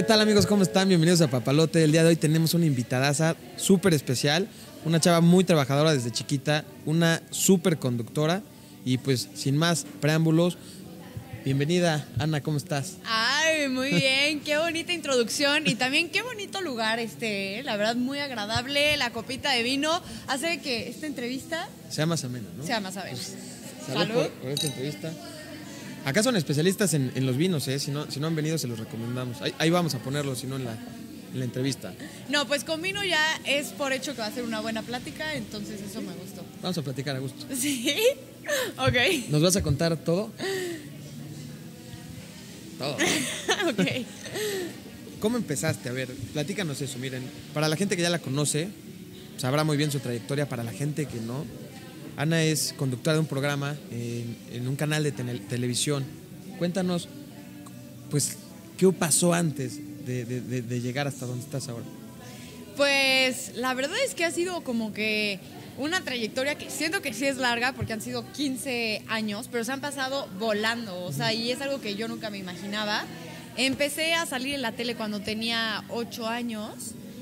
¿Qué tal, amigos? ¿Cómo están? Bienvenidos a Papalote. El día de hoy tenemos una invitadaza súper especial, una chava muy trabajadora desde chiquita, una súper conductora y pues sin más preámbulos, bienvenida, Ana, ¿cómo estás? Ay, muy bien, qué bonita introducción y también qué bonito lugar la verdad muy agradable, la copita de vino hace que esta entrevista sea más amena, ¿no? sea más amena. Salud por esta entrevista. Acá son especialistas en los vinos, ¿eh? Si no han venido, se los recomendamos. Ahí vamos a ponerlo, si no en la entrevista. No, pues con vino ya es por hecho que va a ser una buena plática, entonces eso me gustó. Vamos a platicar a gusto. ¿Sí? Ok. ¿Nos vas a contar todo? Todo. Ok. ¿Cómo empezaste? A ver, platícanos eso. Miren, para la gente que ya la conoce, sabrá muy bien su trayectoria. Para la gente que no, Ana es conductora de un programa en un canal de televisión. Cuéntanos, pues, ¿qué pasó antes de llegar hasta donde estás ahora? Pues la verdad es que ha sido como que una trayectoria que siento que sí es larga porque han sido 15 años, pero se han pasado volando, o sea, y es algo que yo nunca me imaginaba. Empecé a salir en la tele cuando tenía 8 años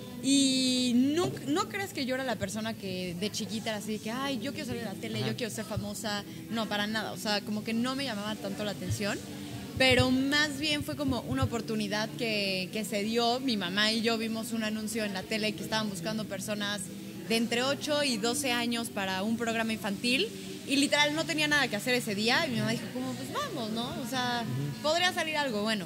y no crees que yo era la persona que de chiquita era así de que, ay, yo quiero salir en la tele, yo quiero ser famosa. No, para nada, o sea, como que no me llamaba tanto la atención. Pero más bien fue como una oportunidad que se dio. Mi mamá y yo vimos un anuncio en la tele que estaban buscando personas de entre 8 y 12 años para un programa infantil y literal no tenía nada que hacer ese día y mi mamá dijo como, pues vamos, ¿no? O sea, podría salir algo bueno.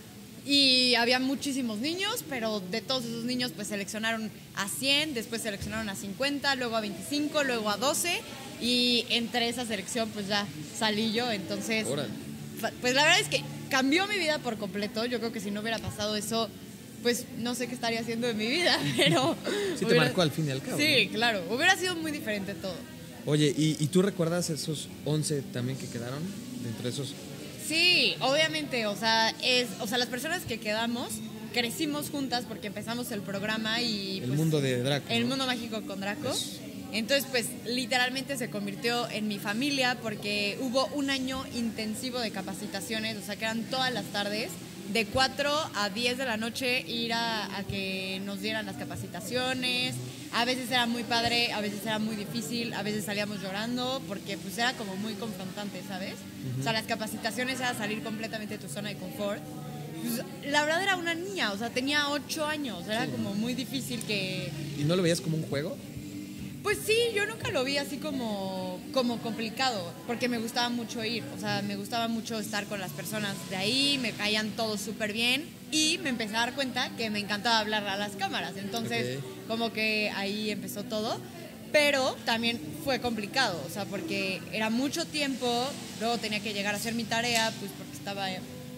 Y había muchísimos niños, pero de todos esos niños pues seleccionaron a 100, después seleccionaron a 50, luego a 25, luego a 12 y entre esa selección pues ya salí yo, entonces... Órale. Pues la verdad es que cambió mi vida por completo. Yo creo que si no hubiera pasado eso, pues no sé qué estaría haciendo de mi vida, pero... Sí te marcó al fin y al cabo. Sí, ¿no? claro. Hubiera sido muy diferente todo. Oye, ¿y tú recuerdas esos 11 también que quedaron dentro de esos? Sí, obviamente. O sea, las personas que quedamos crecimos juntas porque empezamos el programa y... El pues, mundo de Draco. El ¿no? mundo mágico con Draco. Eso. Entonces, pues, literalmente se convirtió en mi familia porque hubo un año intensivo de capacitaciones, o sea, que eran todas las tardes, de 4 a 10 de la noche, ir a que nos dieran las capacitaciones. A veces era muy padre, a veces era muy difícil, a veces salíamos llorando porque, pues, era como muy confrontante, ¿sabes? O sea, las capacitaciones era salir completamente de tu zona de confort. Pues, la verdad era una niña, o sea, tenía 8 años, era como muy difícil que... ¿Y no lo veías como un juego? Pues sí, yo nunca lo vi así como complicado, porque me gustaba mucho ir, o sea, me gustaba mucho estar con las personas de ahí, me caían todos súper bien y me empecé a dar cuenta que me encantaba hablar a las cámaras, entonces como que ahí empezó todo, pero también fue complicado, o sea, porque era mucho tiempo, luego tenía que llegar a hacer mi tarea, pues porque estaba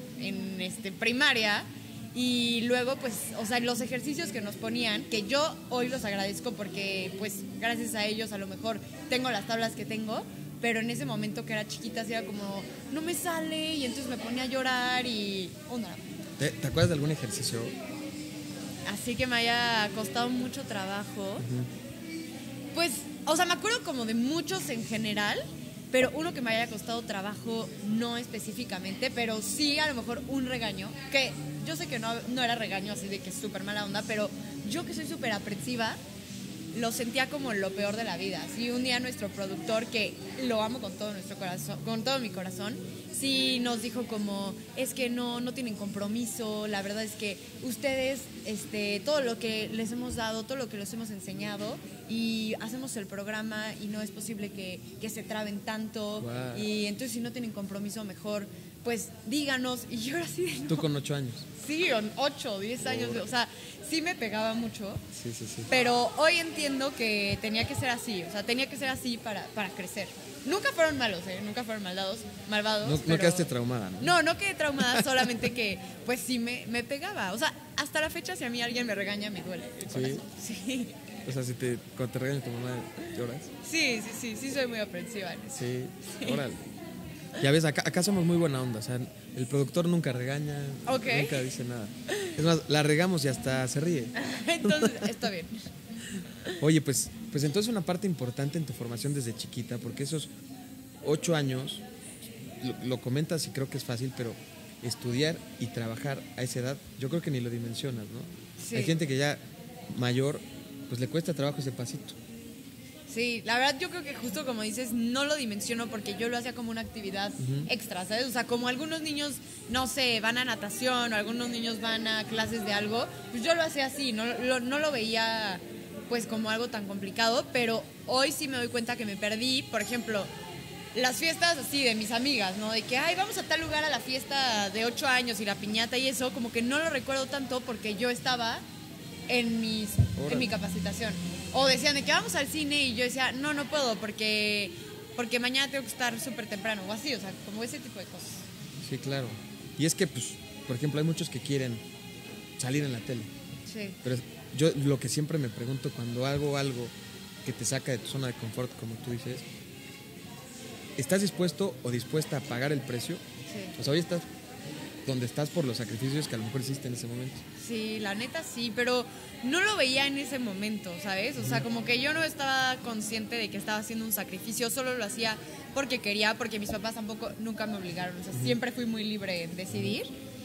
en primaria. Y luego, pues, o sea, los ejercicios que nos ponían, que yo hoy los agradezco porque, pues, gracias a ellos a lo mejor tengo las tablas que tengo, pero en ese momento que era chiquita, así era como, no me sale, y entonces me ponía a llorar y... ¿Te acuerdas de algún ejercicio? Así que me haya costado mucho trabajo. Pues, o sea, me acuerdo como de muchos en general, pero uno que me haya costado trabajo, no específicamente, pero sí a lo mejor un regaño, que yo sé que no era regaño así de que es súper mala onda, pero yo que soy súper aprensiva, lo sentía como lo peor de la vida. Sí, un día nuestro productor, que lo amo con todo nuestro corazón, con todo mi corazón, sí nos dijo como, es que no tienen compromiso, la verdad es que ustedes, todo lo que les hemos dado, todo lo que les hemos enseñado, y hacemos el programa y no es posible que se traben tanto, wow. Y entonces si no tienen compromiso, mejor, pues díganos. Y yo era así de, no. Tú con 8 años. Sí, 8, 10 años, o sea, sí me pegaba mucho. Sí. Pero hoy entiendo que tenía que ser así, o sea, tenía que ser así para crecer. Nunca fueron malos, nunca fueron malvados. No quedaste traumada, ¿no? No quedé traumada, solamente que pues sí me pegaba. O sea, hasta la fecha si a mí alguien me regaña me duele el corazón. Sí. O sea, cuando te regaña tu mamá, ¿lloras? Sí, soy muy aprensiva en eso. Sí. Órale. Ya ves, acá somos muy buena onda, o sea, el productor nunca regaña, nunca dice nada. Es más, la regamos y hasta se ríe. Entonces, está bien. Oye, pues entonces una parte importante en tu formación desde chiquita, porque esos 8 años, lo comentas y creo que es fácil, pero estudiar y trabajar a esa edad, yo creo que ni lo dimensionas, ¿no? Sí. Hay gente que ya mayor, pues le cuesta trabajo ese pasito. Sí, la verdad yo creo que justo como dices, no lo dimensiono porque yo lo hacía como una actividad extra, ¿sabes? O sea, como algunos niños, no sé, van a natación o algunos niños van a clases de algo, pues yo lo hacía así, no lo veía pues como algo tan complicado, pero hoy sí me doy cuenta que me perdí, por ejemplo, las fiestas así de mis amigas, ¿no? De que, ay, vamos a tal lugar a la fiesta de 8 años y la piñata y eso, como que no lo recuerdo tanto porque yo estaba en mi capacitación. O decían de que vamos al cine y yo decía, no puedo porque mañana tengo que estar súper temprano o así, o sea, como ese tipo de cosas. Sí, claro. Y es que, pues, por ejemplo, hay muchos que quieren salir en la tele. Sí. Pero yo lo que siempre me pregunto cuando hago algo que te saca de tu zona de confort, como tú dices, ¿estás dispuesto o dispuesta a pagar el precio? Sí. O sea, hoy estás donde estás por los sacrificios que a lo mejor hiciste en ese momento. Sí, la neta sí, pero no lo veía en ese momento, ¿sabes? O sea, como que yo no estaba consciente de que estaba haciendo un sacrificio, solo lo hacía porque quería, porque mis papás tampoco nunca me obligaron, o sea, siempre fui muy libre en decidir.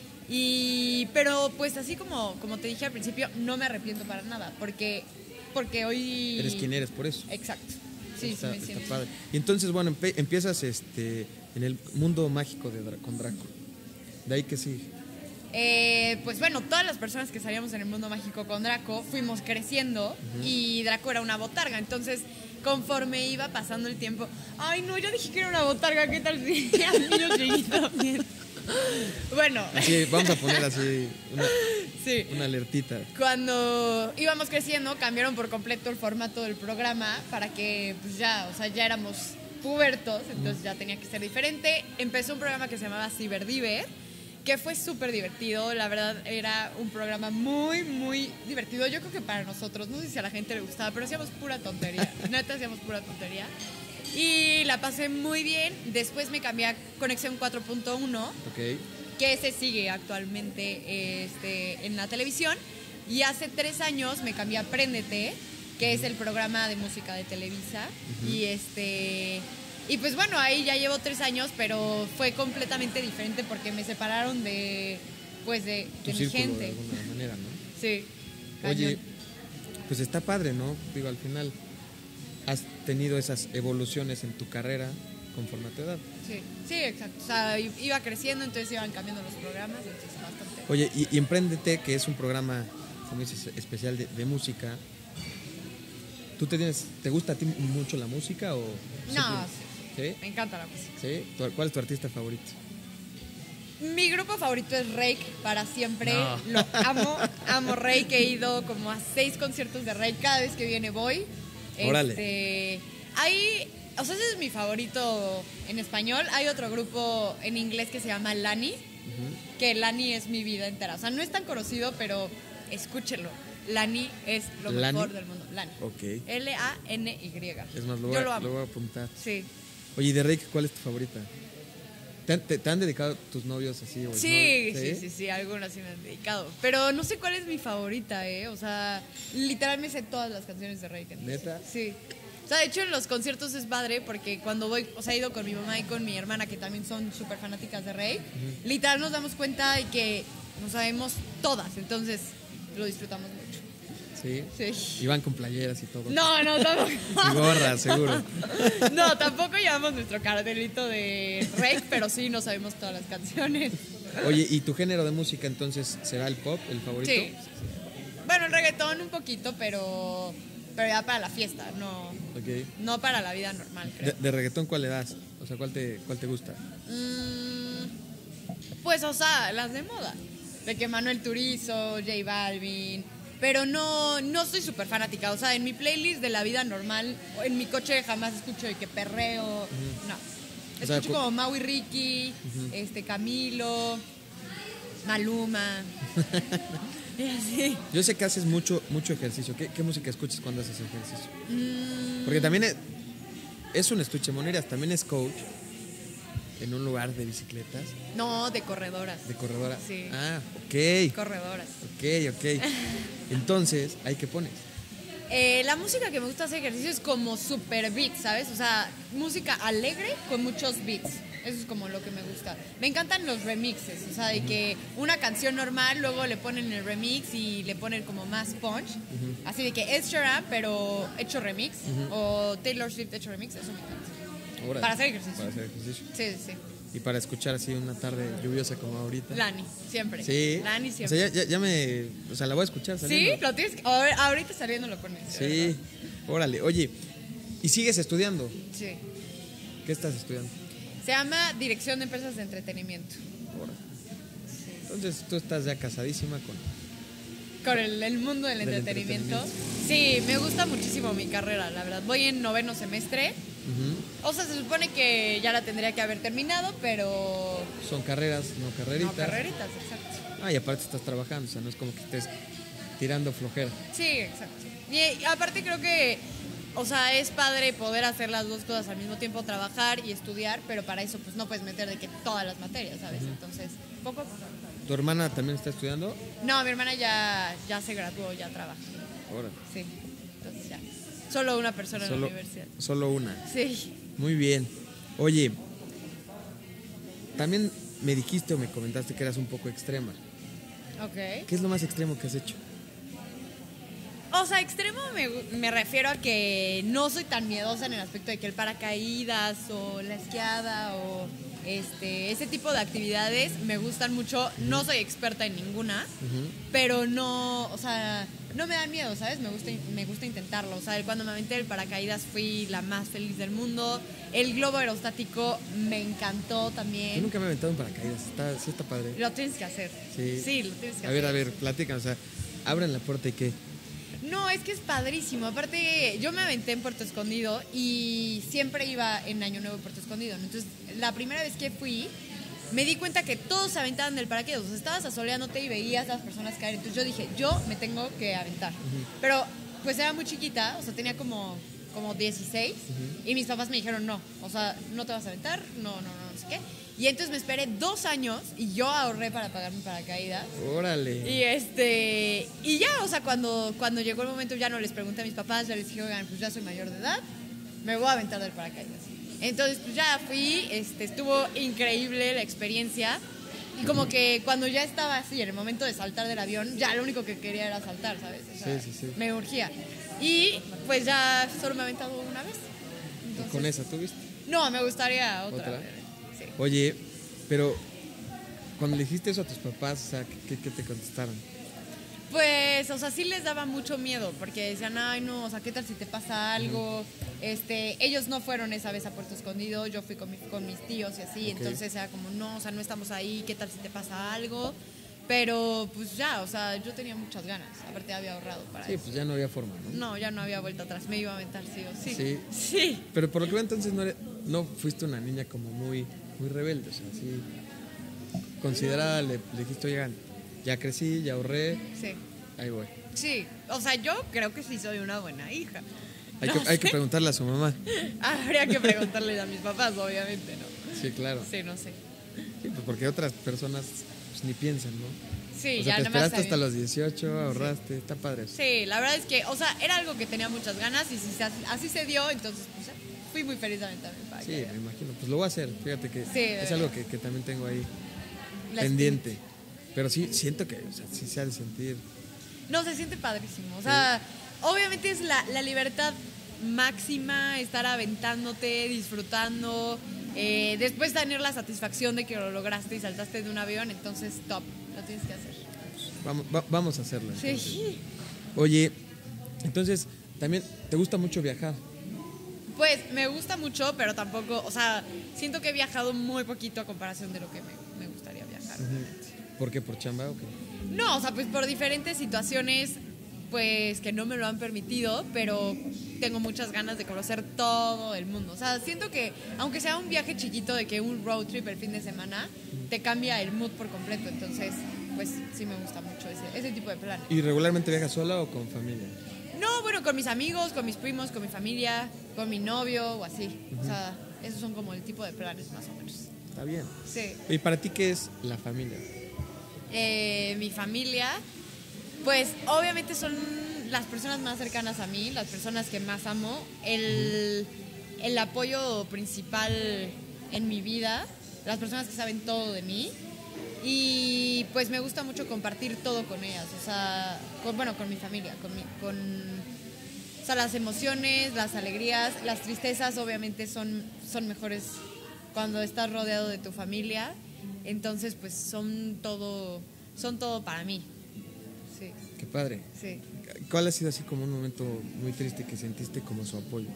Pero pues así como te dije al principio, no me arrepiento para nada, porque hoy... Eres quien eres por eso. Exacto. Sí, está, sí me siento. está padre. Y entonces, bueno, empiezas en el mundo mágico con Draco. ¿De ahí que sí? Pues bueno, todas las personas que salíamos en el mundo mágico con Draco fuimos creciendo y Draco era una botarga. Entonces, conforme iba pasando el tiempo, ay no, yo dije que era una botarga, ¿qué tal si eran niños chiquitos también? Bueno. Así, vamos a poner así sí. Una alertita. Cuando íbamos creciendo, cambiaron por completo el formato del programa para que pues ya éramos pubertos, entonces ya tenía que ser diferente. Empezó un programa que se llamaba Ciberdiver, que fue súper divertido, la verdad era un programa muy, muy divertido. Yo creo que para nosotros, no sé si a la gente le gustaba, pero hacíamos pura tontería, neta hacíamos pura tontería. Y la pasé muy bien, después me cambié a Conexión 4.1, Okay. que ese sigue actualmente en la televisión. Y hace 3 años me cambié a Préndete, que es el programa de música de Televisa. Y pues bueno, ahí ya llevo 3 años, pero fue completamente diferente porque me separaron de mi gente. De alguna manera, ¿no? Sí. Oye, pues está padre, ¿no? Digo, al final has tenido esas evoluciones en tu carrera conforme a tu edad. Sí, exacto. O sea, iba creciendo, entonces iban cambiando los programas, entonces bastante. Oye, y Empréndete, que es un programa, como dices, especial de música. ¿Te gusta a ti mucho la música o...? No, ¿Sí? Me encanta la música. ¿Sí? ¿Cuál es tu artista favorito? Mi grupo favorito es Reik, para siempre. No. Lo amo Reik. He ido como a 6 conciertos de Reik. Cada vez que viene voy. Órale. O sea, ese es mi favorito en español. Hay otro grupo en inglés que se llama Lani, que Lani es mi vida entera. O sea, no es tan conocido, pero escúchenlo. Lani es lo mejor del mundo. Lani. Ok. L-A-N-Y. Es más, lo voy a apuntar. Sí. Oye, ¿y de Reik cuál es tu favorita? ¿Te han dedicado tus novios así? Sí, algunas sí me han dedicado. Pero no sé cuál es mi favorita, ¿eh? O sea, literalmente sé todas las canciones de Reik. ¿Neta? Sí. O sea, de hecho en los conciertos es padre porque cuando voy, o sea, he ido con mi mamá y con mi hermana que también son súper fanáticas de Reik. Literal nos damos cuenta de que nos sabemos todas, entonces lo disfrutamos mucho. ¿Sí? Sí. Y van con playeras y todo. No, tampoco. Y gorras, seguro. No, tampoco llevamos nuestro cartelito de Reik, pero sí nos sabemos todas las canciones. Oye, ¿y tu género de música entonces será el pop, el favorito? Sí. Bueno, el reggaetón un poquito, pero ya para la fiesta, no para la vida normal, creo. ¿De reggaetón cuál le das? O sea, ¿cuál te gusta? Pues, o sea, las de moda. De que Manuel Turizo, J Balvin. Pero no soy súper fanática. O sea, en mi playlist de la vida normal, en mi coche jamás escucho de que perreo. No. Escucho como Mau y Ricky, Camilo, Maluma. Y así. Yo sé que haces mucho ejercicio. ¿Qué música escuchas cuando haces ejercicio? Porque también es un estuche moneras, también es coach en un lugar de bicicletas. No, de corredoras. ¿De corredoras? Sí. Ah, ok. Corredoras. Ok. Entonces, ¿ahí qué pones? La música que me gusta hacer ejercicio es como super beats, ¿sabes? O sea, música alegre con muchos beats. Eso es como lo que me gusta. Me encantan los remixes, o sea, de que una canción normal, luego le ponen el remix y le ponen como más punch. Así de que Ed Sheeran, pero hecho remix, o Taylor Swift hecho remix, eso me encanta. Órale. Para hacer ejercicio. Para hacer ejercicio. Sí, sí. Y para escuchar así una tarde lluviosa como ahorita. Lani, siempre. Sí. Lani siempre. O sea, ya me... O sea, la voy a escuchar saliendo. Sí, lo tienes que... A ver, ahorita saliendo lo pones. Sí. Órale. Oye, ¿y sigues estudiando? Sí. ¿Qué estás estudiando? Se llama Dirección de Empresas de Entretenimiento. Órale. Entonces tú estás ya casadísima Con el mundo del entretenimiento. Sí, me gusta muchísimo mi carrera, la verdad. Voy en 9º semestre. O sea, se supone que ya la tendría que haber terminado, pero... Son carreras, no carreritas. No, carreritas, exacto. Ah, y aparte estás trabajando, o sea, no es como que estés tirando flojera. Sí, exacto. Y aparte creo que, o sea, es padre poder hacer las dos cosas al mismo tiempo, trabajar y estudiar, pero para eso pues no puedes meter de que todas las materias, ¿sabes? Entonces, poco a poco. ¿Tu hermana también está estudiando? No, mi hermana ya se graduó, ya trabaja. Órale. Sí, entonces ya. Solo una persona en la universidad. Solo una. Sí. Muy bien. Oye, también me dijiste o me comentaste que eras un poco extrema. Ok. ¿Qué es lo más extremo que has hecho? O sea, extremo me refiero a que no soy tan miedosa en el aspecto de que el paracaídas o la esquiada o ese tipo de actividades me gustan mucho. No soy experta en ninguna, pero no, o sea, no me dan miedo, ¿sabes? Me gusta intentarlo. O sea, cuando me aventé el paracaídas fui la más feliz del mundo. El globo aerostático me encantó también. Yo nunca me he aventado en paracaídas, sí está padre. Lo tienes que hacer. Sí, lo tienes que hacer. A ver, platícanos, o sea, abren la puerta y qué. No, es que es padrísimo. Aparte, yo me aventé en Puerto Escondido y siempre iba en Año Nuevo a Puerto Escondido, ¿no? Entonces, la primera vez que fui, me di cuenta que todos se aventaban del paracaídas. O sea, estabas asoleándote y veías a las personas caer. Entonces yo dije, yo me tengo que aventar. Pero, pues era muy chiquita, o sea, tenía como 16. Y mis papás me dijeron, no, o sea, no te vas a aventar, no sé qué. Y entonces me esperé 2 años y yo ahorré para pagar mi paracaídas. Órale. Y ya, o sea, cuando llegó el momento ya no les pregunté a mis papás, ya les dije, oigan, pues ya soy mayor de edad, me voy a aventar del paracaídas. Entonces, pues ya fui, estuvo increíble la experiencia. Y como que cuando ya estaba así, en el momento de saltar del avión, ya lo único que quería era saltar, ¿sabes? O sea, sí. me urgía. Y pues ya solo me he aventado una vez. Entonces, ¿con esa tuviste? No, me gustaría otra. Sí. Oye, pero cuando le dijiste eso a tus papás, o sea, ¿qué te contestaron? Pues, o sea, sí les daba mucho miedo, porque decían, ay, no, o sea, ¿qué tal si te pasa algo? Ellos no fueron esa vez a Puerto Escondido, yo fui con mis tíos y así, entonces era como, no, o sea, no estamos ahí, ¿qué tal si te pasa algo? Pero, pues ya, o sea, yo tenía muchas ganas, aparte había ahorrado para eso. Sí, pues ya no había forma, ¿no? No, ya no había vuelta atrás, me iba a aventar sí o sí. Sí. Pero por lo que veo entonces no fuiste una niña como muy rebelde, o sea, así considerada, le dijiste, oigan, ya crecí, ya ahorré, sí, ahí voy. Sí, o sea, yo creo que sí soy una buena hija. Hay que preguntarle a su mamá. Habría que preguntarle a mis papás, obviamente, ¿no? Sí, claro. Sí, no sé. Sí, pues porque otras personas pues, ni piensan, ¿no? Sí, o sea, ya te nada más esperaste hasta los 18, ahorraste, está padre eso. Sí, la verdad es que, o sea, era algo que tenía muchas ganas y si así se dio, entonces pues fui muy feliz de aventarme para Sí, me imagino. Pues lo voy a hacer, fíjate que es algo que también tengo ahí pendiente. Pero sí, siento que, o sea, sí se ha de sentir. No, se siente padrísimo. O sea, obviamente es la libertad máxima, estar aventándote, disfrutando, después tener la satisfacción de que lo lograste y saltaste de un avión, entonces top, lo tienes que hacer. Vamos a hacerlo. Entonces. Sí. Oye, entonces, también, ¿te gusta mucho viajar? Pues me gusta mucho, pero tampoco, o sea, siento que he viajado muy poquito a comparación de lo que me gustaría viajar. ¿Por qué? ¿Por chamba o qué? No, o sea, pues por diferentes situaciones, pues que no me lo han permitido, pero tengo muchas ganas de conocer todo el mundo. O sea, siento que aunque sea un viaje chiquito de que un road trip el fin de semana, te cambia el mood por completo. Entonces, pues sí me gusta mucho ese tipo de plan. ¿Y regularmente viajas sola o con familia? No, bueno, con mis amigos, con mis primos, con mi familia, con mi novio o así. O sea, esos son como el tipo de planes más o menos. Está bien. Sí. ¿Y para ti qué es la familia? Mi familia, pues obviamente son las personas más cercanas a mí, las personas que más amo. El apoyo principal en mi vida, las personas que saben todo de mí. Y pues me gusta mucho compartir todo con ellas, o sea, con mi familia, o sea, las emociones, las alegrías, las tristezas obviamente son mejores cuando estás rodeado de tu familia, entonces pues son todo para mí. Sí. Qué padre. Sí. ¿Cuál ha sido así como un momento muy triste que sentiste como su apoyo?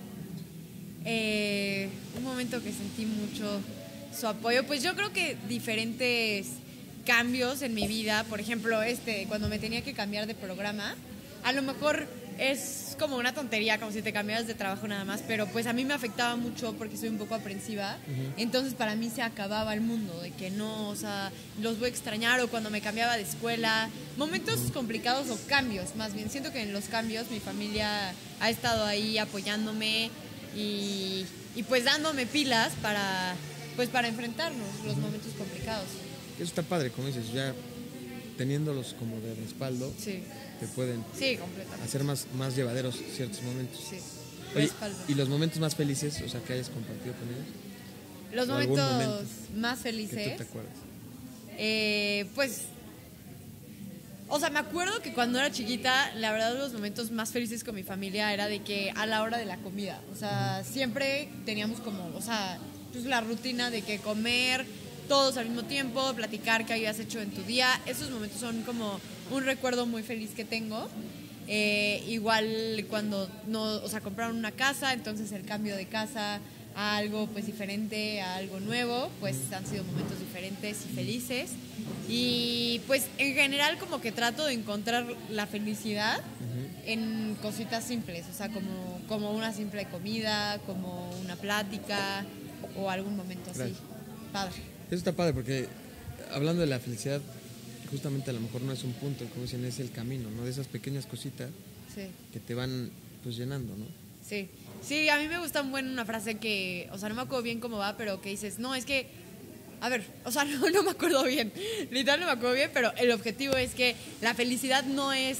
Un momento que sentí mucho su apoyo, pues yo creo que diferentes cambios en mi vida, por ejemplo, cuando me tenía que cambiar de programa, a lo mejor es como una tontería, como si te cambiaras de trabajo nada más, pero pues a mí me afectaba mucho porque soy un poco aprensiva, entonces para mí se acababa el mundo, de que no, o sea, los voy a extrañar, o cuando me cambiaba de escuela, momentos complicados o cambios, más bien, siento que en los cambios mi familia ha estado ahí apoyándome y pues dándome pilas para enfrentarnos los momentos complicados. Eso está padre, como dices, ya teniéndolos como de respaldo, sí, te pueden hacer más llevaderos ciertos momentos. Sí. Oye, ¿y los momentos más felices, o sea, que hayas compartido con ellos? Los momentos más felices. ¿Que tú te acuerdas? Pues, o sea, me acuerdo que cuando era chiquita, la verdad, los momentos más felices con mi familia era de que a la hora de la comida, o sea, siempre teníamos como, o sea, pues la rutina de que comer todos al mismo tiempo, platicar qué habías hecho en tu día. Esos momentos son como un recuerdo muy feliz que tengo. Igual cuando compraron una casa, entonces el cambio de casa a algo pues diferente, a algo nuevo, pues han sido momentos diferentes y felices. Y pues en general como que trato de encontrar la felicidad en cositas simples, o sea, como una simple comida, como una plática o algún momento así. Padre. Eso está padre porque hablando de la felicidad, justamente a lo mejor no es un punto, como dicen, es el camino, ¿no? De esas pequeñas cositas que te van pues llenando, ¿no? Sí, sí, a mí me gusta una frase que, o sea, no me acuerdo bien cómo va, pero que dices, no, es que, a ver, o sea, no me acuerdo bien, literal no me acuerdo bien, pero el objetivo es que la felicidad no es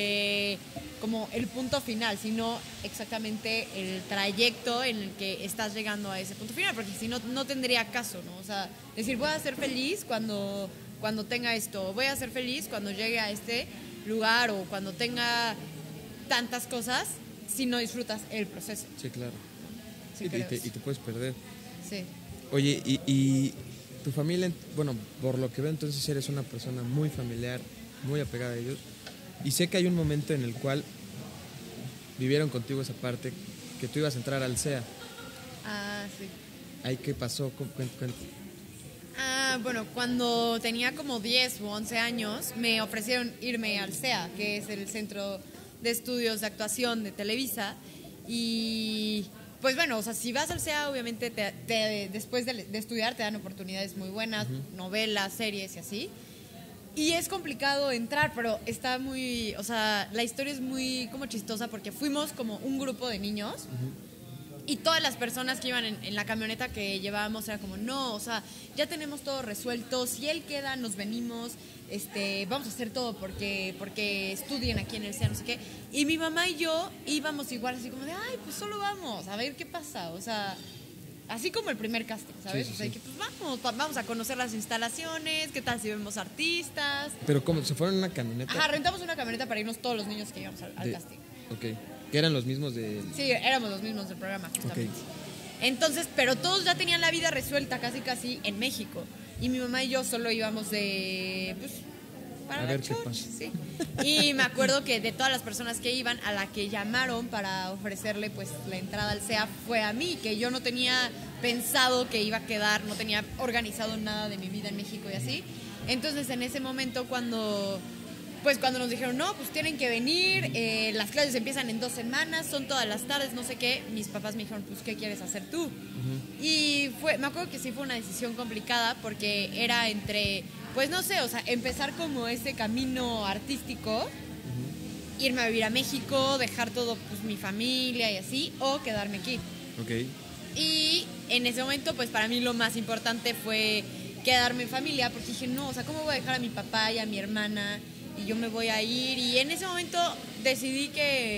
como el punto final, sino exactamente el trayecto en el que estás llegando a ese punto final, porque si no, no tendría caso, ¿no? O sea, decir, voy a ser feliz cuando tenga esto, voy a ser feliz cuando llegue a este lugar o cuando tenga tantas cosas, si no disfrutas el proceso. Sí, claro. Sí, y te puedes perder. Sí. Oye, y tu familia, bueno, por lo que veo entonces eres una persona muy familiar, muy apegada a ellos. Y sé que hay un momento en el cual vivieron contigo esa parte que tú ibas a entrar al CEA. Ah, sí. ¿Ahí qué pasó? Cuéntame. Bueno, cuando tenía como 10 u 11 años, me ofrecieron irme al CEA, que es el Centro de Estudios de Actuación de Televisa. Y pues bueno, o sea, si vas al CEA, obviamente después de estudiar te dan oportunidades muy buenas, novelas, series y así. Y es complicado entrar, pero está muy, o sea, la historia es muy como chistosa porque fuimos como un grupo de niños y todas las personas que iban en la camioneta que llevábamos era como, no, o sea, ya tenemos todo resuelto, si él queda, nos venimos, vamos a hacer todo porque estudien aquí en el CEA, no sé qué. Y mi mamá y yo íbamos igual así como de, ay, pues solo vamos, a ver qué pasa, o sea, así como el primer casting, ¿sabes? Sí, sí, o sea, sí. que pues vamos a conocer las instalaciones, qué tal si vemos artistas. ¿Pero cómo? ¿Se fueron en una camioneta? Ajá, rentamos una camioneta para irnos todos los niños que íbamos al casting. Ok. ¿Que eran los mismos de...? Sí, éramos los mismos del programa, justamente. Entonces, pero todos ya tenían la vida resuelta casi en México. Y mi mamá y yo solo íbamos para a la ver qué church, pasa. sí. Y me acuerdo que de todas las personas que iban, a la que llamaron para ofrecerle pues la entrada al CEA fue a mí, que yo no tenía pensado que iba a quedar, no tenía organizado nada de mi vida en México y así. Entonces, en ese momento cuando nos dijeron, no, pues tienen que venir, las clases empiezan en 2 semanas, son todas las tardes, no sé qué, mis papás me dijeron, pues, ¿qué quieres hacer tú? Y me acuerdo que sí fue una decisión complicada porque era entre, pues no sé, o sea, empezar como ese camino artístico, irme a vivir a México, dejar todo, pues, mi familia y así, o quedarme aquí. Ok. Y en ese momento, pues, para mí lo más importante fue quedarme en familia, porque dije, no, o sea, ¿cómo voy a dejar a mi papá y a mi hermana? Y yo me voy a ir, y en ese momento decidí que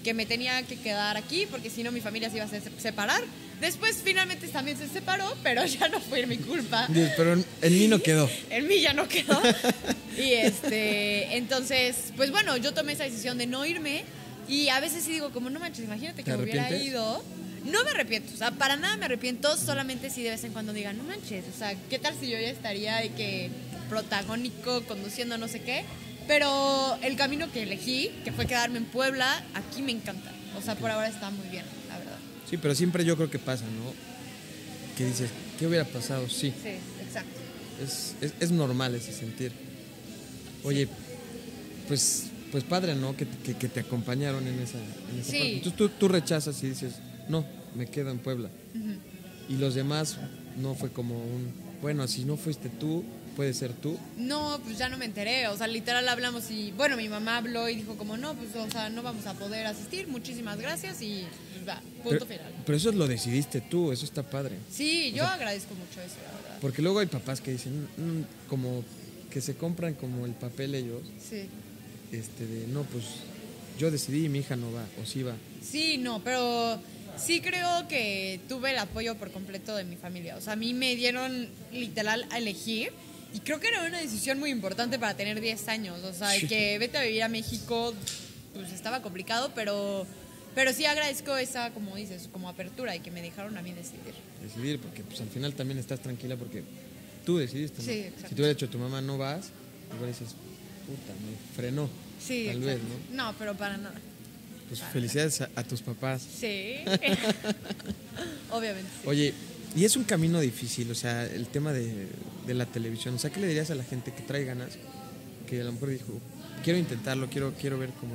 que me tenía que quedar aquí porque si no mi familia se iba a separar. Después finalmente también se separó, pero ya no fue mi culpa. Pero en mí no quedó. En mí ya no quedó. Y entonces, pues bueno, yo tomé esa decisión de no irme y a veces sí digo como no manches, imagínate que me hubiera ido. No me arrepiento, o sea, para nada me arrepiento, solamente si de vez en cuando digan, no manches, o sea, ¿qué tal si yo ya estaría de que protagónico, conduciendo no sé qué? Pero el camino que elegí, que fue quedarme en Puebla, aquí me encanta. O sea, por ahora está muy bien, la verdad. Sí, pero siempre yo creo que pasa, ¿no? Que dices, ¿qué hubiera pasado? Sí. Sí, exacto. Es normal ese sentir. Oye, pues padre, ¿no? Que te acompañaron en esa Sí. parte. Entonces tú rechazas y dices, no, me quedo en Puebla. Y los demás no fue como bueno, si no fuiste tú, puede ser tú. No, pues ya no me enteré, o sea, literal hablamos y, bueno, mi mamá habló y dijo como, no, pues, o sea, no vamos a poder asistir, muchísimas gracias y pues, va, punto final. Pero eso lo decidiste tú, eso está padre. Sí, yo agradezco mucho eso, la verdad. Porque luego hay papás que dicen, como que se compran como el papel ellos. Sí. De, no, pues yo decidí y mi hija no va, o sí va. Sí, no, pero sí creo que tuve el apoyo por completo de mi familia. O sea, a mí me dieron literal a elegir y creo que era una decisión muy importante para tener 10 años. O sea, que vete a vivir a México, pues estaba complicado, pero sí agradezco esa, como dices, como apertura y que me dejaron a mí decidir. Decidir, porque pues al final también estás tranquila porque tú decidiste, ¿no? Sí, exacto. Si te hubiera dicho tu mamá no vas, igual dices, puta, me frenó. Sí, tal exacto. vez, ¿no? No, pero para nada. Pues felicidades a tus papás. Sí. Obviamente. Sí. Oye, y es un camino difícil, o sea, el tema de la televisión. O sea, ¿qué le dirías a la gente que trae ganas? Que a lo mejor dijo, quiero intentarlo, quiero ver cómo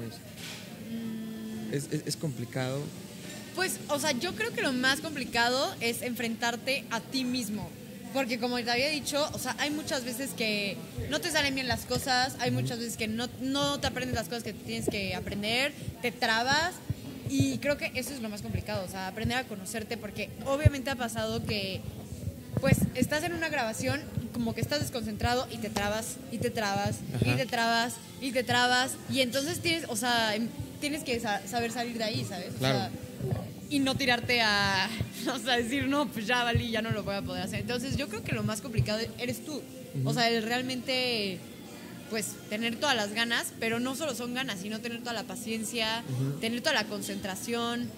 es. Es complicado. Pues, o sea, yo creo que lo más complicado es enfrentarte a ti mismo. Porque como te había dicho, o sea, hay muchas veces que no te salen bien las cosas, hay muchas veces que no te aprendes las cosas que tienes que aprender, te trabas. Y creo que eso es lo más complicado, o sea, aprender a conocerte, porque obviamente ha pasado que, pues, estás en una grabación y como que estás desconcentrado y te trabas, y te trabas, Ajá. y te trabas, y te trabas, y entonces tienes, o sea, tienes que saber salir de ahí, ¿sabes? Claro. O sea, y no tirarte a, o sea, decir, no, pues ya valí, ya no lo voy a poder hacer. Entonces yo creo que lo más complicado eres tú, o sea, el realmente pues tener todas las ganas, pero no solo son ganas, sino tener toda la paciencia, tener toda la concentración.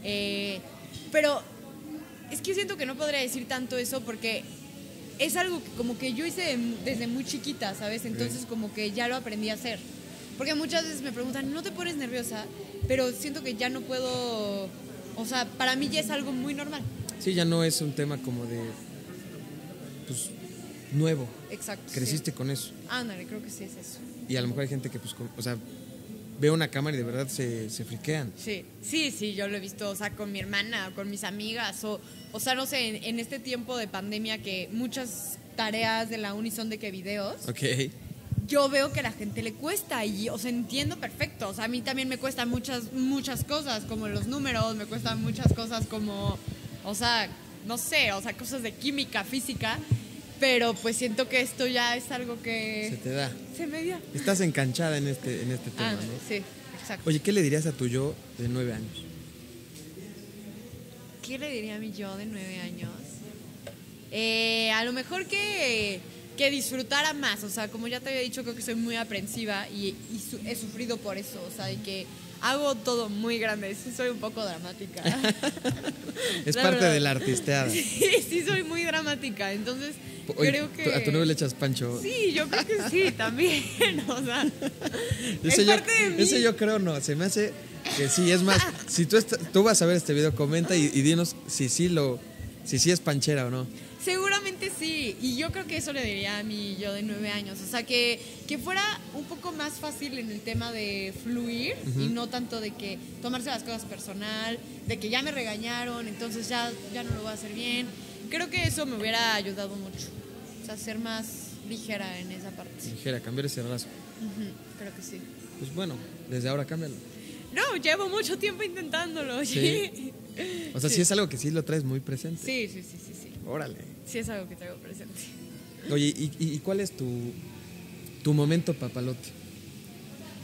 Pero es que siento que no podría decir tanto eso porque es algo que como que yo hice desde muy chiquita, ¿sabes? Entonces como que ya lo aprendí a hacer. Porque muchas veces me preguntan, ¿no te pones nerviosa? Pero siento que ya no puedo, o sea, para mí ya es algo muy normal. Sí, ya no es un tema como de, pues, nuevo. Exacto. Creciste sí. con eso. Ándale, creo que sí es eso. Y a lo mejor hay gente que, pues, o sea, ve una cámara y de verdad se friquean. Sí, yo lo he visto, o sea, con mi hermana, o con mis amigas, o sea, no sé, en este tiempo de pandemia que muchas tareas de la uni son de que videos. Ok. Yo veo que a la gente le cuesta y, o sea, entiendo perfecto. O sea, a mí también me cuestan muchas cosas, como los números, me cuestan muchas cosas como, o sea, no sé, o sea, cosas de química, física, pero pues siento que esto ya es algo que... Se te da. Se me dio. Estás enganchada en este tema, ¿no? Sí, exacto. Oye, ¿qué le dirías a tu yo de 9 años? ¿Qué le diría a mi yo de 9 años? A lo mejor que disfrutara más, o sea, como ya te había dicho, creo que soy muy aprensiva y he sufrido por eso, o sea, de que hago todo muy grande, sí soy un poco dramática. Es La parte verdad. de la artisteada. Sí soy muy dramática, entonces Oye, creo que... ¿a tu novio le echas pancho? Sí, yo creo que sí, también, o sea, Ese es yo, parte de mí. ese yo creo no, se me hace que sí, es más, si tú vas a ver este video, comenta y dinos si sí es panchera o no. Seguramente sí, y yo creo que eso le diría a mi yo de 9 años, o sea, que fuera un poco más fácil en el tema de fluir y no tanto de que tomarse las cosas personal, de que ya me regañaron, entonces ya no lo voy a hacer bien. Creo que eso me hubiera ayudado mucho, o sea, ser más ligera en esa parte. Ligera, cambiar ese rasgo. Creo que sí. Pues bueno, desde ahora cámbialo. No, llevo mucho tiempo intentándolo. Sí. O sea, sí es algo que sí lo traes muy presente. Sí. Órale. Sí es algo que traigo presente. Oye, ¿y cuál es tu momento papalote?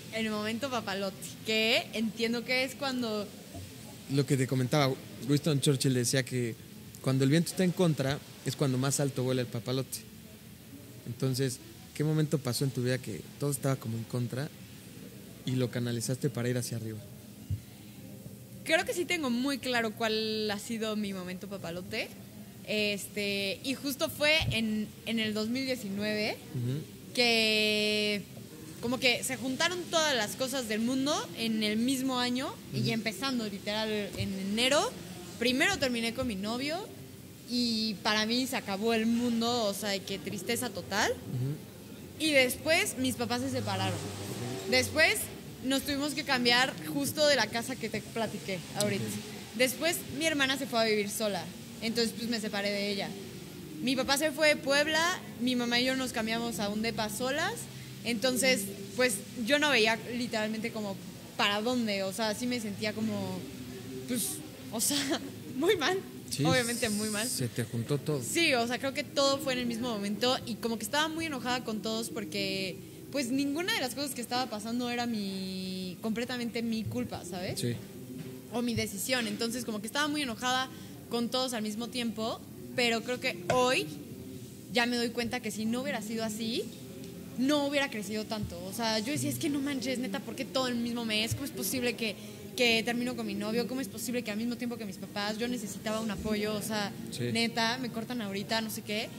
el momento papalote, que entiendo que es cuando... Lo que te comentaba, Winston Churchill decía que cuando el viento está en contra es cuando más alto vuela el papalote. Entonces, ¿qué momento pasó en tu vida que todo estaba como en contra y lo canalizaste para ir hacia arriba? Creo que sí tengo muy claro cuál ha sido mi momento papalote. Y justo fue en el 2019 que como que se juntaron todas las cosas del mundo en el mismo año y empezando literal en enero. Primero terminé con mi novio y para mí se acabó el mundo, o sea, qué tristeza total. Y después mis papás se separaron. Después nos tuvimos que cambiar justo de la casa que te platiqué ahorita. Después mi hermana se fue a vivir sola, entonces pues me separé de ella. Mi papá se fue de Puebla, mi mamá y yo nos cambiamos a un depa solas, entonces pues yo no veía literalmente como para dónde, o sea, sí me sentía como, pues, o sea, muy mal. Sí, obviamente muy mal. Se te juntó todo. Sí, o sea, creo que todo fue en el mismo momento y como que estaba muy enojada con todos porque pues ninguna de las cosas que estaba pasando era completamente mi culpa, ¿sabes? Sí. O mi decisión. Entonces como que estaba muy enojada con todos al mismo tiempo, pero creo que hoy ya me doy cuenta que si no hubiera sido así, no hubiera crecido tanto. O sea, yo decía, es que no manches, neta, ¿por qué todo el mismo mes? ¿Cómo es posible que termino con mi novio? ¿Cómo es posible que al mismo tiempo que mis papás yo necesitaba un apoyo? O sea, sí. Neta, me cortan ahorita, no sé qué.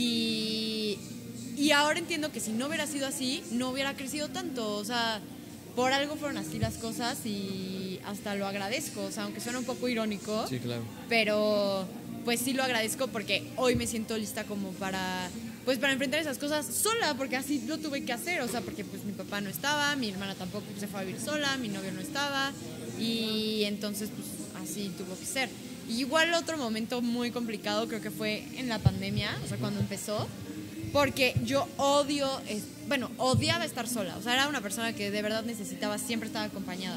Y ahora entiendo que si no hubiera sido así, no hubiera crecido tanto. O sea, por algo fueron así las cosas y hasta lo agradezco. O sea, aunque suena un poco irónico. Sí, claro. Pero pues sí lo agradezco porque hoy me siento lista como para enfrentar esas cosas sola, porque así lo tuve que hacer. O sea, porque pues mi papá no estaba, mi hermana tampoco se fue a vivir sola, mi novio no estaba. Y entonces pues así tuvo que ser. Y igual otro momento muy complicado creo que fue en la pandemia, o sea, cuando empezó. Porque yo odiaba estar sola. O sea, era una persona que de verdad necesitaba siempre estar acompañada.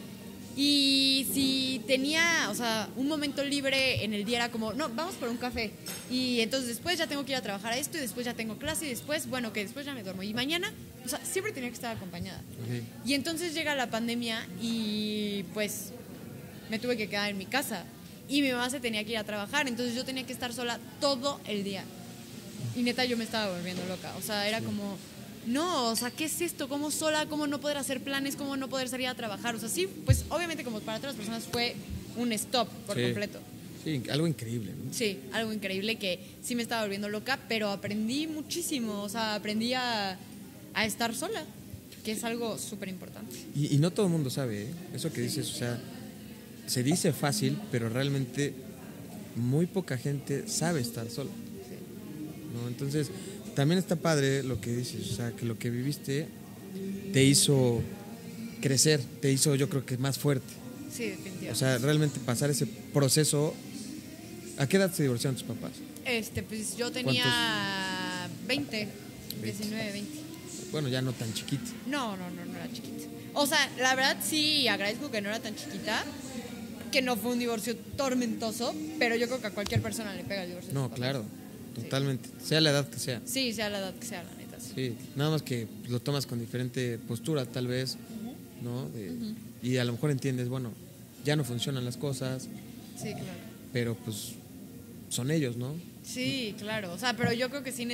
Y si tenía, o sea, un momento libre en el día era como, no, vamos por un café. Y entonces después ya tengo que ir a trabajar a esto y después ya tengo clase y después, bueno, que después ya me duermo. Y mañana, o sea, siempre tenía que estar acompañada. Y entonces llega la pandemia y pues me tuve que quedar en mi casa. Y mi mamá se tenía que ir a trabajar, entonces yo tenía que estar sola todo el día. Y neta yo me estaba volviendo loca, o sea, era como, no, o sea, ¿qué es esto? ¿Cómo sola? ¿Cómo no poder hacer planes? ¿Cómo no poder salir a trabajar? O sea, sí, pues obviamente como para otras personas fue un stop por completo. Sí, algo increíble, ¿no? Sí, algo increíble que sí me estaba volviendo loca, pero aprendí muchísimo, o sea, aprendí a estar sola, que es algo súper importante. Y no todo el mundo sabe, ¿eh? Eso que dices, o sea, se dice fácil, pero realmente muy poca gente sabe estar sola. ¿No? Entonces, también está padre lo que dices, o sea, que lo que viviste te hizo crecer, te hizo, yo creo que más fuerte. Sí, definitivamente. O sea, realmente pasar ese proceso. ¿A qué edad se divorciaron tus papás? Pues yo tenía 20, 19, 20. Bueno, ya no tan chiquita. No era chiquita. O sea, la verdad sí agradezco que no era tan chiquita, que no fue un divorcio tormentoso, pero yo creo que a cualquier persona le pega el divorcio. No, claro. Totalmente, sí. Sea la edad que sea. Sí, sea la edad que sea, la neta. Sí, nada más que lo tomas con diferente postura, tal vez, ¿no? Y a lo mejor entiendes, bueno, ya no funcionan las cosas. Sí, claro. Pero pues son ellos, ¿no? Sí, claro. O sea, pero yo creo que sí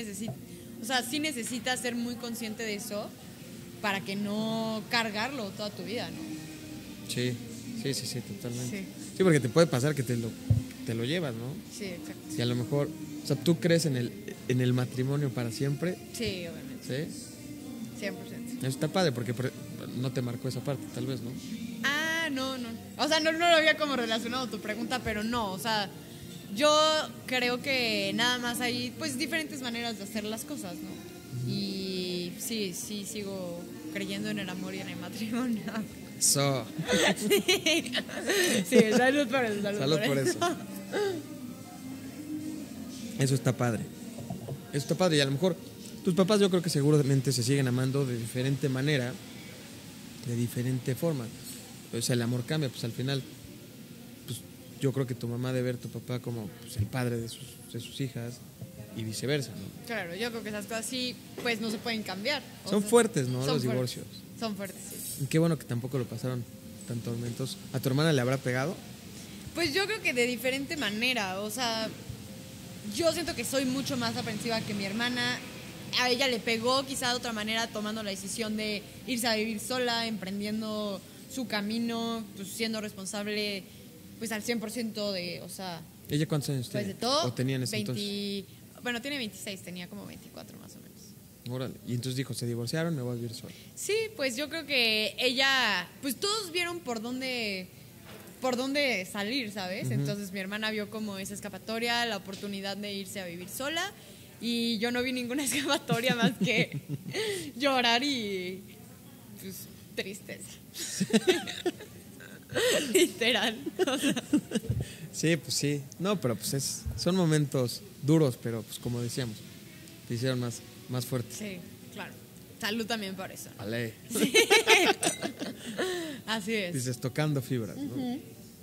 necesitas ser muy consciente de eso para que no cargarlo toda tu vida, ¿no? Sí, totalmente. Sí, porque te puede pasar que te lo llevas, ¿no? Sí, exacto. Y a lo mejor, o sea, ¿tú crees en el matrimonio para siempre? Sí, obviamente. ¿Sí? 100%. Eso está padre porque no te marcó esa parte, tal vez, ¿no? Ah, no. O sea, no lo había como relacionado tu pregunta, pero no, o sea, yo creo que nada más hay pues diferentes maneras de hacer las cosas, ¿no? Y sí, sigo creyendo en el amor y en el matrimonio. So. Sí, salud por eso. Salud por eso. Eso está padre. Y a lo mejor tus papás yo creo que seguramente se siguen amando de diferente manera, de diferente forma. O sea, el amor cambia, pues al final, pues yo creo que tu mamá debe ver a tu papá como pues, el padre de sus hijas, y viceversa, ¿no? Claro, yo creo que esas cosas sí, pues no se pueden cambiar. Son fuertes, ¿no? Son Los fuertes. divorcios. Son fuertes, sí. Y qué bueno que tampoco lo pasaron tan tormentosos. ¿A tu hermana le habrá pegado? Pues yo creo que de diferente manera, o sea, yo siento que soy mucho más aprensiva que mi hermana. A ella le pegó quizá de otra manera tomando la decisión de irse a vivir sola, emprendiendo su camino, pues siendo responsable pues al 100% de, o sea, ¿Ella cuántos años pues tiene? de todo. ¿O tenía en ese entonces? Bueno, tiene 26, tenía como 24 más o menos. Órale. Y entonces dijo, se divorciaron, me voy a vivir sola. Sí, pues yo creo que ella, pues todos vieron por dónde salir, ¿sabes? Entonces mi hermana vio como esa escapatoria, la oportunidad de irse a vivir sola, y yo no vi ninguna escapatoria más que llorar y pues tristeza. Literal. O sea, Sí, pues sí. No, pero pues son momentos duros, pero pues como decíamos, te hicieron más fuerte. sí, claro. Salud también por eso. Vale. Así es. Dices, tocando fibras, ¿no?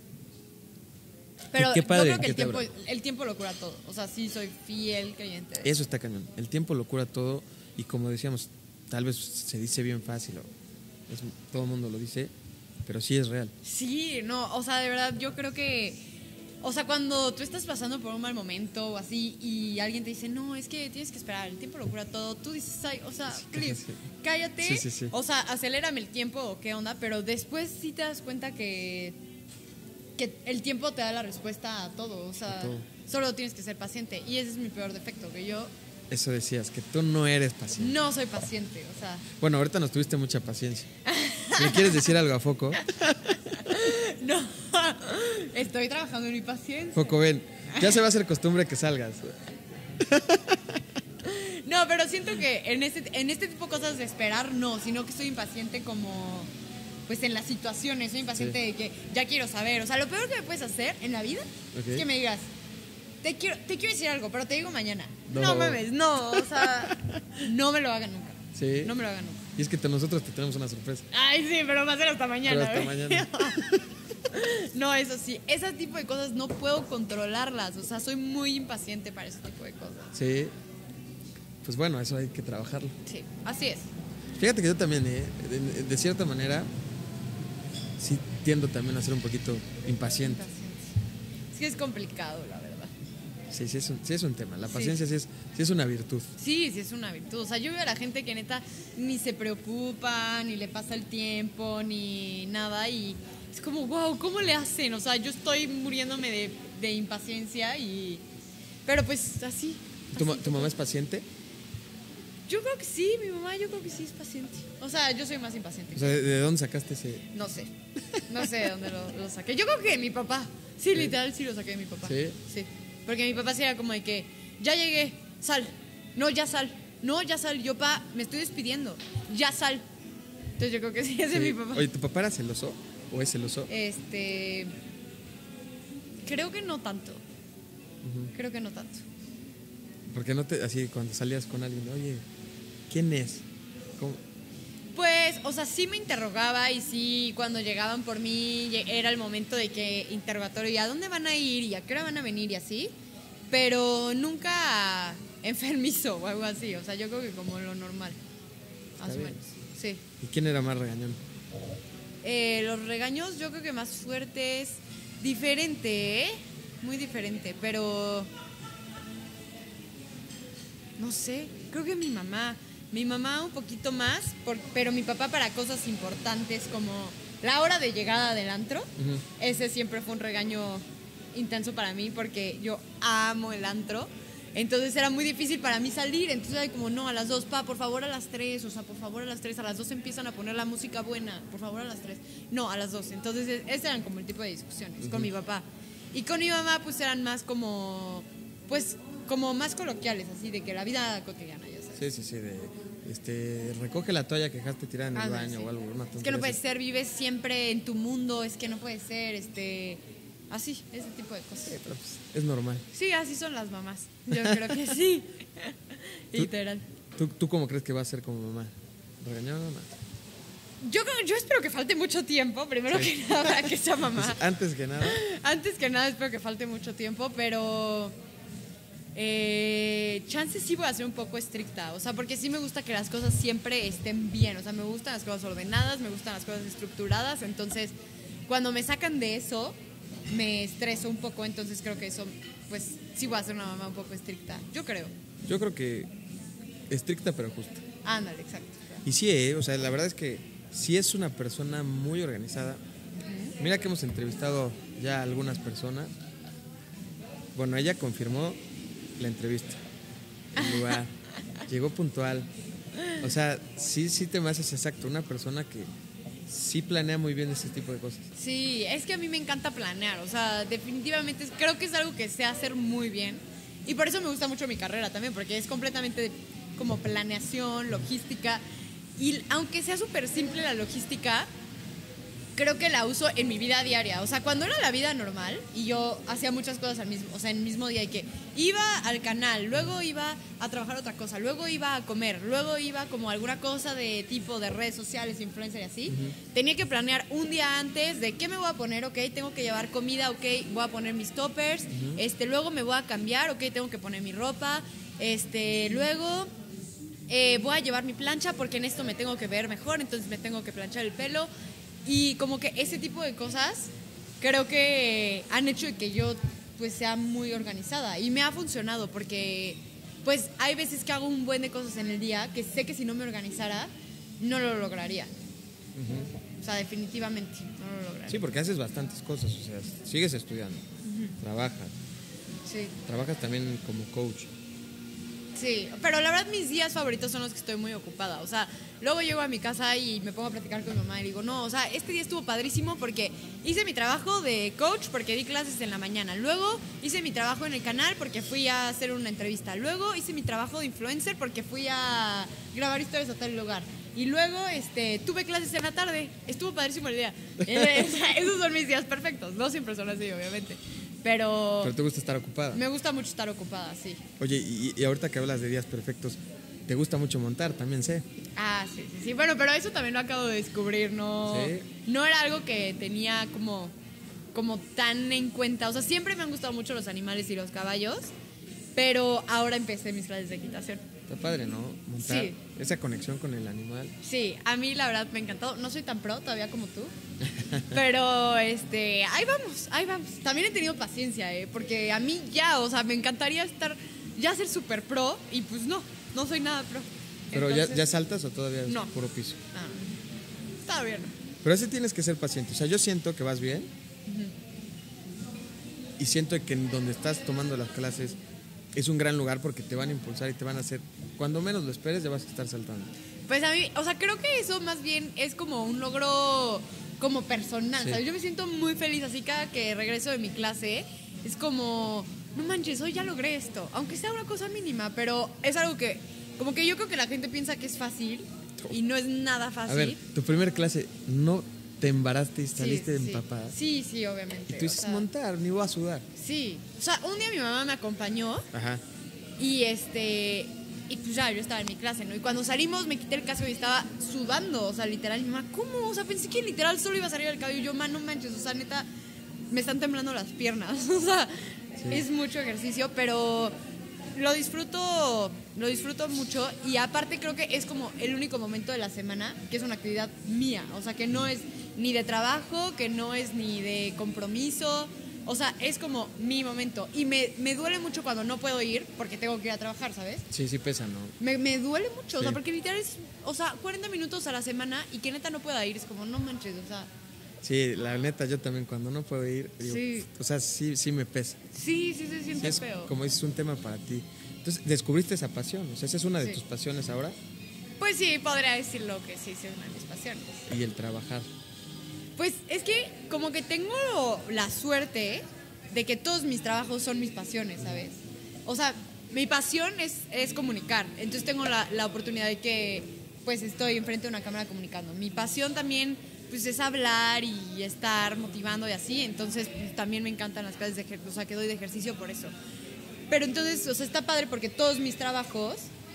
Pero Qué padre, yo creo que qué el tiempo lo cura todo. O sea, sí soy fiel creyente de eso. Eso está cañón. El tiempo lo cura todo y como decíamos, tal vez se dice bien fácil o todo el mundo lo dice, pero sí es real. Sí, no, o sea, de verdad, yo creo que, o sea, cuando tú estás pasando por un mal momento o así y alguien te dice, no, es que tienes que esperar, el tiempo lo cura todo, tú dices, ay, o sea, please, cállate, Sí. o sea, acelérame el tiempo o qué onda, pero después sí te das cuenta que el tiempo te da la respuesta a todo, o sea, todo. solo tienes que ser paciente y ese es mi peor defecto, que yo Eso decías, que tú no eres paciente. no soy paciente, o sea, Bueno, ahorita nos tuviste mucha paciencia. ¿Le quieres decir algo a Foco? no, estoy trabajando en mi paciencia. Foco, ven, ya se va a hacer costumbre que salgas. No, pero siento que en este tipo de cosas de esperar, no, sino que soy impaciente como, pues en las situaciones, soy impaciente Sí. de que ya quiero saber. O sea, lo peor que me puedes hacer en la vida Ok. es que me digas, te quiero decir algo, pero te digo mañana. No. No mames, no, o sea, no me lo hagan nunca. Sí. No me lo hagan nunca. Y es que nosotros te tenemos una sorpresa. Ay, sí, pero va a ser hasta mañana. Pero hasta ¿eh? mañana. No, eso sí, ese tipo de cosas no puedo controlarlas. O sea, soy muy impaciente para ese tipo de cosas. Sí. Pues bueno, eso hay que trabajarlo. Sí, así es. Fíjate que yo también, de cierta manera, sí tiendo también a ser un poquito impaciente. Es que es complicado, la verdad. Sí es un tema. La Sí. paciencia sí es una virtud. Sí, sí es una virtud. O sea, yo veo a la gente que neta ni se preocupa, ni le pasa el tiempo, ni nada. Y es como, wow, ¿cómo le hacen? O sea, yo estoy muriéndome de impaciencia y... Pero pues así. ¿Tu así. mamá es paciente? Yo creo que sí, mi mamá yo creo que sí es paciente. O sea, yo soy más impaciente. O sea, ¿de dónde sacaste ese...? No sé. No sé de dónde lo saqué. Yo creo que de mi papá. Sí, literal, sí lo saqué de mi papá. ¿Sí? Sí. Porque mi papá sí era como de que, ya llegué, sal. No, ya sal. No, ya sal. Yo, pa, me estoy despidiendo. Ya sal. Entonces yo creo que sí es de Sí. mi papá. Oye, ¿tu papá era celoso? ¿O es celoso? Creo que no tanto. Creo que no tanto. Porque no te... Así, cuando salías con alguien, oye, ¿quién es? ¿Cómo? Pues, o sea, sí me interrogaba y sí, cuando llegaban por mí era el momento de que interrogatorio, ¿y a dónde van a ir? ¿Y a qué hora van a venir? Y así. Pero nunca enfermizo o algo así. O sea, yo creo que como lo normal. Más o bien. menos. Sí. ¿Y quién era más regañón? Los regaños yo creo que más fuertes. Diferente, ¿eh? Muy diferente. Pero... no sé. Creo que mi mamá. Mi mamá un poquito más, pero mi papá para cosas importantes como la hora de llegada del antro. Ese siempre fue un regaño intenso para mí porque yo amo el antro. Entonces era muy difícil para mí salir. Entonces era como, no, a las 2, por favor a las 3. O sea, por favor a las 3. A las 2 empiezan a poner la música buena. Por favor a las 3. No, a las 2. Entonces ese eran como el tipo de discusiones con mi papá. Y con mi mamá pues eran más como, pues como más coloquiales, así de que la vida cotidiana, ya sabes. Sí, recoge la toalla que dejaste tirada en el baño Sí. o algo. Es que no puede ser, vives siempre en tu mundo, es que no puede ser, así, ese tipo de cosas. Sí, pero pues, es normal. Sí, así son las mamás. Yo creo que sí. Literal. ¿Tú cómo crees que va a ser como mamá? ¿Regañón o no? Yo espero que falte mucho tiempo, primero que nada, para que sea mamá. Pues, antes que nada, Antes que nada, espero que falte mucho tiempo, pero Chances sí voy a ser un poco estricta, o sea, porque sí me gusta que las cosas siempre estén bien, o sea, me gustan las cosas ordenadas, me gustan las cosas estructuradas, entonces cuando me sacan de eso me estreso un poco, entonces creo que eso, pues sí voy a ser una mamá un poco estricta, yo creo. Yo creo que estricta pero justa. Ándale, exacto. Y sí, o sea, la verdad es que sí es una persona muy organizada. Mira que hemos entrevistado ya a algunas personas. Bueno, ella confirmó la entrevista, el lugar, llegó puntual. O sea, sí te me haces exacto, una persona que sí planea muy bien ese tipo de cosas. Sí, es que a mí me encanta planear, o sea, definitivamente creo que es algo que sé hacer muy bien y por eso me gusta mucho mi carrera también, porque es completamente como planeación, logística, y aunque sea súper simple la logística, creo que la uso en mi vida diaria. O sea, cuando era la vida normal y yo hacía muchas cosas al mismo, o sea, en el mismo día, y que iba al canal, luego iba a trabajar otra cosa, luego iba a comer, luego iba como alguna cosa de tipo de redes sociales, influencer y así, tenía que planear un día antes de qué me voy a poner, ok, tengo que llevar comida, ok, voy a poner mis toppers, luego me voy a cambiar, ok, tengo que poner mi ropa, luego voy a llevar mi plancha porque en esto me tengo que ver mejor, entonces me tengo que planchar el pelo. Y como que ese tipo de cosas creo que han hecho que yo pues sea muy organizada y me ha funcionado porque pues hay veces que hago un buen de cosas en el día que sé que si no me organizara no lo lograría. O sea, definitivamente no lo lograría. Sí, porque haces bastantes cosas, o sea, sigues estudiando, trabajas. Sí. Trabajas también como coach. Sí, pero la verdad mis días favoritos son los que estoy muy ocupada. O sea, luego llego a mi casa y me pongo a platicar con mi mamá y digo, no, o sea, este día estuvo padrísimo porque hice mi trabajo de coach porque di clases en la mañana. Luego hice mi trabajo en el canal porque fui a hacer una entrevista. Luego hice mi trabajo de influencer porque fui a grabar historias a tal lugar. Y luego tuve clases en la tarde. Estuvo padrísimo el día. Esos son mis días perfectos. No siempre son así, obviamente. Pero te gusta estar ocupada. Me gusta mucho estar ocupada, sí. Oye, y ahorita que hablas de días perfectos, ¿te gusta mucho montar? También sé. Ah, sí. Bueno, pero eso también lo acabo de descubrir, ¿no? ¿Sí? No era algo que tenía como tan en cuenta. O sea, siempre me han gustado mucho los animales y los caballos, pero ahora empecé mis clases de equitación. Está padre, ¿no? Montar Sí. esa conexión con el animal. Sí, a mí la verdad me ha encantado. No soy tan pro todavía como tú, pero ahí vamos. También he tenido paciencia, porque a mí ya, o sea, me encantaría ser súper pro y pues no soy nada pro. ¿Pero Entonces, ya saltas o todavía es no. puro piso? No, está bien. Pero ese tienes que ser paciente. O sea, yo siento que vas bien y siento que en donde estás tomando las clases es un gran lugar porque te van a impulsar y te van a hacer, cuando menos lo esperes, ya vas a estar saltando. Pues a mí, o sea, creo que eso más bien es como un logro como personal, Sí. ¿sabes? Yo me siento muy feliz así cada que regreso de mi clase, es como, no manches, hoy ya logré esto, aunque sea una cosa mínima, pero es algo que, como que yo creo que la gente piensa que es fácil y no es nada fácil. A ver, tu primer clase, ¿no te embaraste y saliste Sí. empapada? Sí, obviamente. Y tú dices, montar, ni voy a sudar. Sí, o sea, un día mi mamá me acompañó Ajá. y y pues ya, yo estaba en mi clase, ¿no? Y cuando salimos me quité el casco y estaba sudando, o sea, literal, y mi mamá, ¿cómo? O sea, pensé que literal solo iba a salir el cabello. Y yo, no manches, o sea, neta, me están temblando las piernas, o sea, Sí. es mucho ejercicio, pero lo disfruto mucho y aparte creo que es como el único momento de la semana que es una actividad mía, o sea, que no es ni de trabajo, que no es ni de compromiso. O sea, es como mi momento. Y me duele mucho cuando no puedo ir porque tengo que ir a trabajar, ¿sabes? Sí pesa, ¿no? Me duele mucho, o sea, Sí. porque literal es, o sea, 40 minutos a la semana y que neta no pueda ir, es como, no manches, o sea. Sí, la neta, yo también cuando no puedo ir, digo, Sí. o sea, sí me pesa. Sí, se siente Es feo. como es un tema para ti. Entonces, descubriste esa pasión, o sea, esa es una de Sí. tus pasiones ahora, Pues sí, podría decirlo que sí es una de mis pasiones. y el trabajar. Pues es que como que tengo la suerte de que todos mis trabajos son mis pasiones, ¿sabes? O sea, mi pasión es comunicar. Entonces tengo la oportunidad de que pues estoy enfrente de una cámara comunicando. Mi pasión también pues es hablar y estar motivando y así. Entonces pues, también me encantan las clases de ejercicio, o sea, que doy de ejercicio por eso. Pero entonces, o sea, está padre porque todos mis trabajos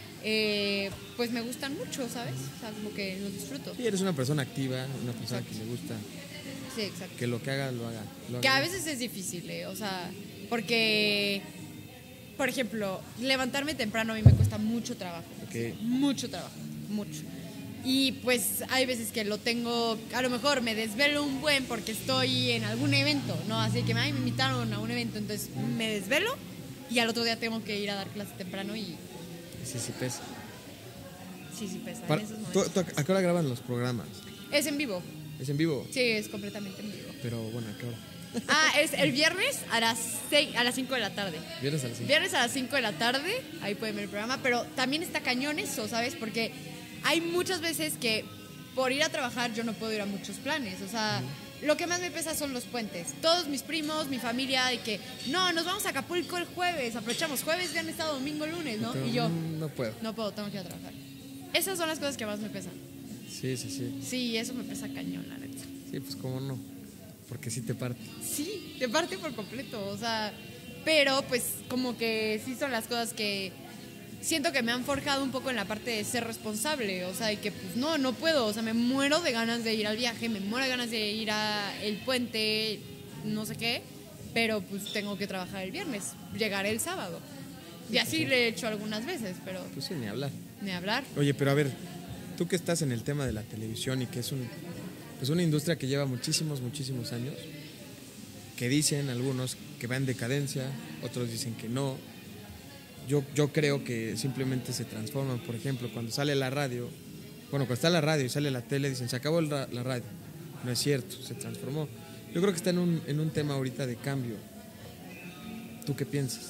pues me gustan mucho, ¿sabes? O sea, como que los disfruto. Sí, eres una persona activa, una persona Exacto. que le gusta, Sí, exacto. que lo que haga, lo haga. Que a veces es difícil, o sea, porque por ejemplo, levantarme temprano a mí me cuesta mucho trabajo. Ok. Mucho trabajo, mucho. Y pues hay veces que lo tengo, a lo mejor me desvelo un buen porque estoy en algún evento, ¿no? Así que me invitaron a un evento, entonces me desvelo y al otro día tengo que ir a dar clase temprano y Sí, sí pesa. sí pesa en Para- esos ¿tú momentos. a qué hora graban los programas? Es en vivo, ¿Es en vivo? sí, es completamente en vivo. Pero bueno, ¿a qué hora? Es el viernes a las 5 de la tarde. Viernes a las 5. Viernes a las 5 de la tarde, ahí pueden ver el programa, pero también está cañón eso, ¿sabes? Porque hay muchas veces que por ir a trabajar yo no puedo ir a muchos planes, o sea, lo que más me pesa son los puentes. Todos mis primos, mi familia, de que, no, nos vamos a Acapulco el jueves, aprovechamos jueves, viernes, sábado, domingo, lunes, ¿no? Pero, Y yo, no puedo. no puedo, tengo que ir a trabajar. Esas son las cosas que más me pesan. Sí, sí, sí. Sí, eso me pesa cañón, la neta. Sí, pues cómo no. Porque sí te parte. Sí, te parte por completo, o sea, pero pues como que sí son las cosas que siento que me han forjado un poco en la parte de ser responsable, o sea, y que pues no puedo, o sea, me muero de ganas de ir al viaje, me muero de ganas de ir a el puente, no sé qué, pero pues tengo que trabajar el viernes, llegaré el sábado. Y así le he hecho algunas veces, pero Pues sí, ni hablar. ni hablar. Oye, pero a ver, tú que estás en el tema de la televisión y que es pues una industria que lleva muchísimos años, que dicen algunos que va en decadencia, otros dicen que no. Yo creo que simplemente se transforman. Por ejemplo, cuando sale la radio, bueno, cuando está la radio y sale la tele, dicen, se acabó la radio. No es cierto, se transformó. Yo creo que está en un tema ahorita de cambio. ¿Tú qué piensas?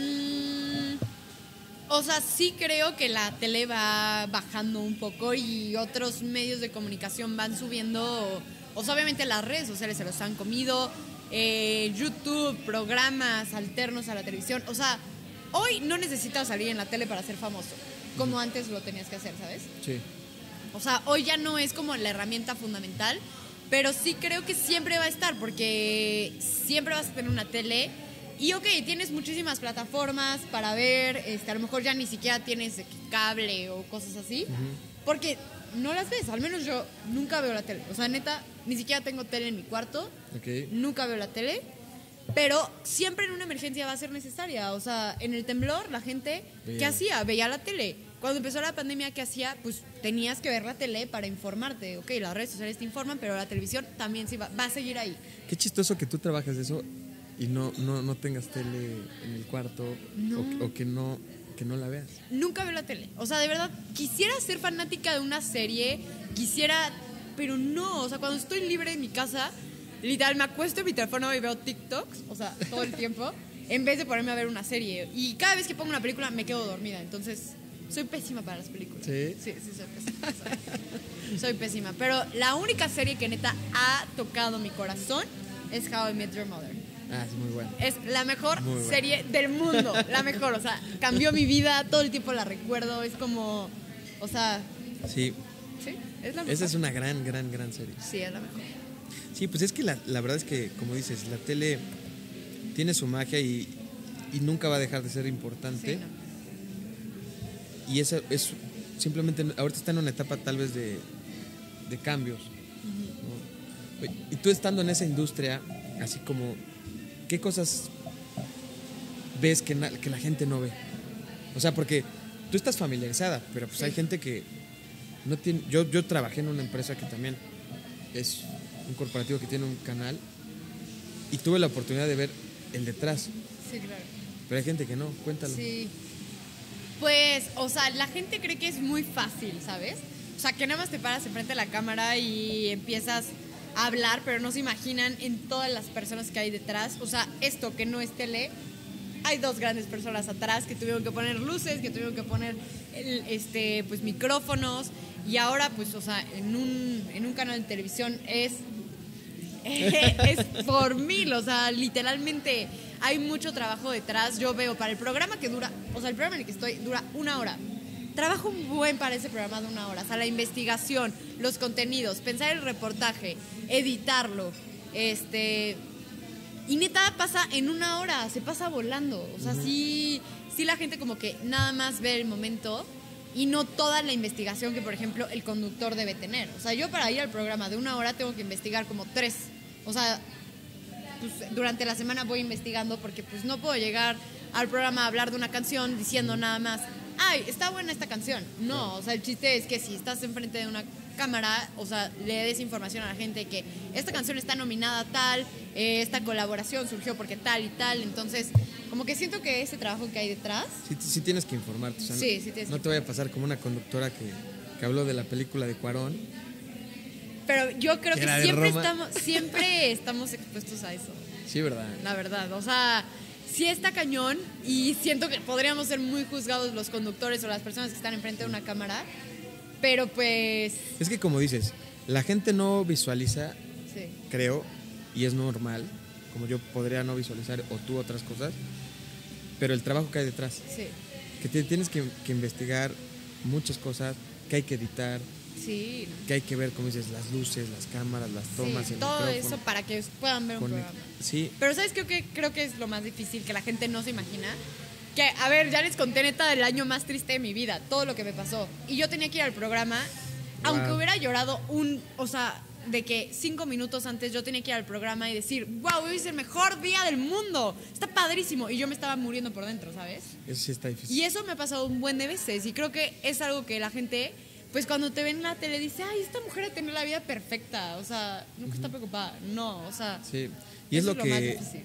O sea, sí creo que la tele va bajando un poco y otros medios de comunicación van subiendo. O sea, obviamente las redes sociales se los han comido, YouTube, programas alternos a la televisión. O sea, hoy no necesitas salir en la tele para ser famoso, como antes lo tenías que hacer, ¿sabes? Sí. O sea, hoy ya no es como la herramienta fundamental, pero sí creo que siempre va a estar, porque siempre vas a tener una tele. Y ok, tienes muchísimas plataformas para ver, a lo mejor ya ni siquiera tienes cable o cosas así, porque no las ves, al menos yo nunca veo la tele. O sea, neta, ni siquiera tengo tele en mi cuarto, Okay. nunca veo la tele, pero siempre en una emergencia va a ser necesaria. O sea, en el temblor la gente, ¿qué hacía? Veía la tele. Cuando empezó la pandemia, ¿qué hacía? Pues tenías que ver la tele para informarte. Ok, las redes sociales te informan, pero la televisión también sí va a seguir ahí. Qué chistoso que tú trabajas de eso y no tengas tele en el cuarto. No. O que no la veas. Nunca veo la tele. O sea, de verdad, quisiera ser fanática de una serie, pero no. O sea, cuando estoy libre en mi casa, literal, me acuesto en mi teléfono y veo TikToks, o sea, todo el tiempo, en vez de ponerme a ver una serie. Y cada vez que pongo una película me quedo dormida. Entonces, soy pésima para las películas. ¿Sí? Sí, soy pésima. Soy pésima. Pero la única serie que neta ha tocado mi corazón es How I Met Your Mother. Ah, es muy bueno. Es la mejor Muy buena. serie del mundo. La mejor, o sea, cambió mi vida, todo el tiempo la recuerdo. Es como, o sea, Sí, sí, es la mejor. esa es una gran serie. Sí, es la mejor. Sí, pues es que la verdad es que, como dices, la tele tiene su magia y nunca va a dejar de ser importante. Sí, no. Y eso es simplemente, ahorita está en una etapa tal vez de cambios. ¿No? Oye, y tú estando en esa industria, así como, ¿qué cosas ves que la gente no ve? O sea, porque tú estás familiarizada, pero pues Sí. hay gente que no tiene... Yo trabajé en una empresa que también es un corporativo que tiene un canal y tuve la oportunidad de ver el detrás, Sí, claro. pero hay gente que no, cuéntalo. Sí. Pues, o sea, la gente cree que es muy fácil, ¿sabes? O sea, que nada más te paras enfrente de la cámara y empiezas a hablar, pero no se imaginan en todas las personas que hay detrás. O sea, esto que no es tele, hay dos grandes personas atrás que tuvieron que poner luces, que tuvieron que poner pues micrófonos, y ahora pues, o sea, en un canal de televisión es por mil, o sea, literalmente hay mucho trabajo detrás. Yo veo para el programa que dura, o sea, el programa en el que estoy dura 1 hora. Trabajo un buen para ese programa de 1 hora. O sea, la investigación, los contenidos, pensar el reportaje, editarlo, y neta pasa en 1 hora, se pasa volando. O sea, sí la gente como que nada más ve el momento y no toda la investigación que, por ejemplo, el conductor debe tener. O sea, yo para ir al programa de 1 hora tengo que investigar como 3. O sea, pues durante la semana voy investigando porque pues no puedo llegar al programa a hablar de una canción diciendo nada más, ay, está buena esta canción. No, o sea, el chiste es que si estás enfrente de una cámara, o sea, le des información a la gente que esta canción está nominada a tal, esta colaboración surgió porque tal y tal. Entonces, como que siento que ese trabajo que hay detrás... Sí tienes que informarte. O sea, sí tienes no te vaya a pasar como una conductora que habló de la película de Cuarón. Pero yo creo que que siempre estamos expuestos a eso. Sí, ¿verdad? La verdad, o sea, sí está cañón y siento que podríamos ser muy juzgados los conductores o las personas que están enfrente de una cámara, pero pues... Es que como dices, la gente no visualiza, sí. creo, y es normal, como yo podría no visualizar o tú otras cosas, pero el trabajo que hay detrás. Sí. Que tienes que investigar muchas cosas, que hay que editar, sí. que hay que ver, como dices, las luces, las cámaras, las tomas, sí, el todo micrófono. eso para que puedan ver un programa. Sí. Pero ¿sabes qué? Creo que es lo más difícil, que la gente no se imagina. Que, a ver, ya les conté neta del año más triste de mi vida, todo lo que me pasó. Y yo tenía que ir al programa, aunque hubiera llorado o sea, de que 5 minutos antes yo tenía que ir al programa y decir, wow, hoy es el mejor día del mundo, está padrísimo. Y yo me estaba muriendo por dentro, ¿sabes? Eso sí está difícil. Y eso me ha pasado un buen de veces. Y creo que es algo que la gente, pues cuando te ven en la tele, dice, ay, esta mujer ha tenido la vida perfecta. O sea, nunca está preocupada. No, o sea, sí. Y es lo que... más difícil.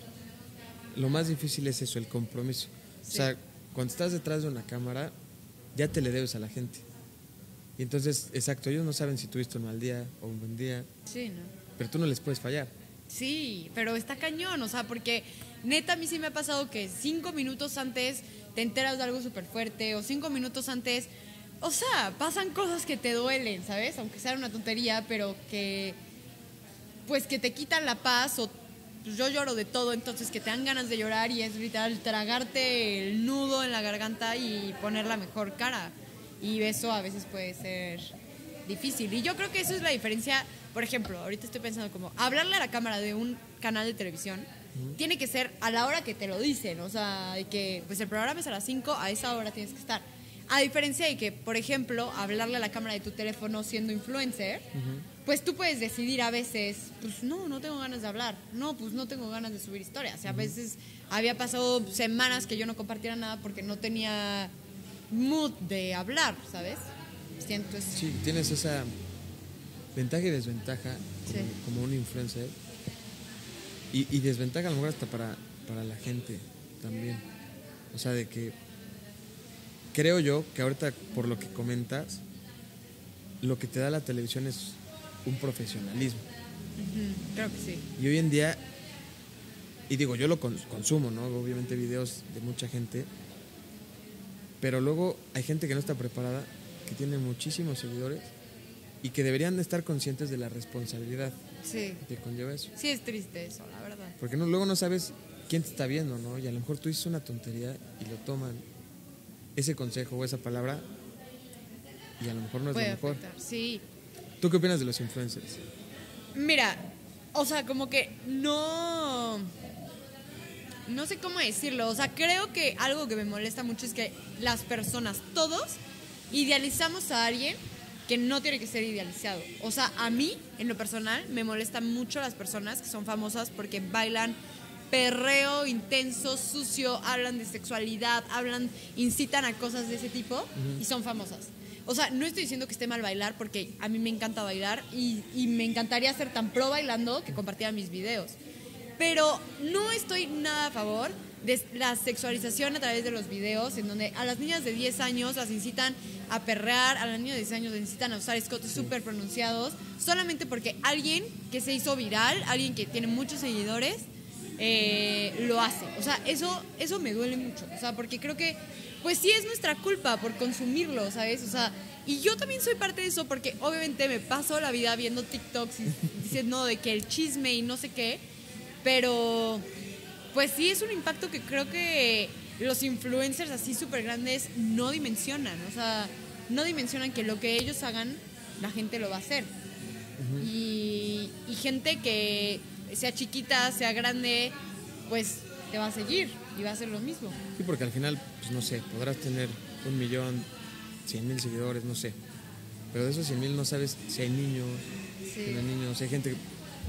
Lo más difícil es eso, el compromiso. Sí. O sea, cuando estás detrás de una cámara, ya te le debes a la gente. Y entonces, exacto, ellos no saben si tuviste un mal día o un buen día. Sí, ¿no? Pero tú no les puedes fallar. Sí, pero está cañón, o sea, porque neta a mí sí me ha pasado que 5 minutos antes te enteras de algo súper fuerte, o 5 minutos antes, o sea, pasan cosas que te duelen, ¿sabes? Aunque sea una tontería, pero que, pues que te quitan la paz, o pues yo lloro de todo, entonces que te dan ganas de llorar y es literal tragarte el nudo en la garganta y poner la mejor cara. Y eso a veces puede ser difícil. Y yo creo que eso es la diferencia. Por ejemplo, ahorita estoy pensando como hablarle a la cámara de un canal de televisión tiene que ser a la hora que te lo dicen. O sea, de que pues el programa es a las 5, a esa hora tienes que estar. A diferencia de que, por ejemplo, hablarle a la cámara de tu teléfono siendo influencer, pues tú puedes decidir a veces, pues no tengo ganas de hablar. No, pues no tengo ganas de subir historias. O sea, a veces había pasado semanas que yo no compartiera nada porque no tenía mood de hablar, ¿sabes? Siento eso. Sí, tienes esa ventaja y desventaja como un influencer. Y desventaja a lo mejor hasta para la gente también. O sea, de que creo yo que ahorita, por lo que comentas, lo que te da la televisión es un profesionalismo. Creo que sí. Y hoy en día, y digo, yo lo consumo, ¿no? Obviamente videos de mucha gente, pero luego hay gente que no está preparada, que tiene muchísimos seguidores y que deberían de estar conscientes de la responsabilidad que conlleva eso. Sí, es triste eso, la verdad. Porque luego no sabes quién te está viendo, ¿no? Y a lo mejor tú dices una tontería y lo toman ese consejo o esa palabra y a lo mejor no es puede lo mejor. Afectar, sí. ¿Tú qué opinas de los influencers? Mira, o sea, como que no sé cómo decirlo. O sea, creo que algo que me molesta mucho es que las personas, todos, idealizamos a alguien que no tiene que ser idealizado. O sea, a mí, en lo personal, me molestan mucho las personas que son famosas porque bailan perreo intenso, sucio, hablan de sexualidad, incitan a cosas de ese tipo y son famosas. O sea, no estoy diciendo que esté mal bailar porque a mí me encanta bailar y me encantaría ser tan pro bailando que compartiera mis videos. Pero no estoy nada a favor de la sexualización a través de los videos, en donde a las niñas de 10 años las incitan a perrear, a las niñas de 10 años las incitan a usar escotes súper pronunciados, solamente porque alguien que se hizo viral, alguien que tiene muchos seguidores, lo hace. O sea, eso me duele mucho. O sea, porque creo que, pues sí es nuestra culpa por consumirlo, ¿sabes? O sea, y yo también soy parte de eso porque obviamente me paso la vida viendo TikToks y diciendo de que el chisme y no sé qué, pero pues sí es un impacto que creo que los influencers así súper grandes no dimensionan. O sea, no dimensionan que lo que ellos hagan, la gente lo va a hacer. Y gente que sea chiquita, sea grande, pues te va a seguir y va a hacer lo mismo. Sí, porque al final, pues no sé, podrás tener 1,100,000 seguidores, no sé. Pero de esos 100,000 no sabes si hay niños, si no hay niños, si hay gente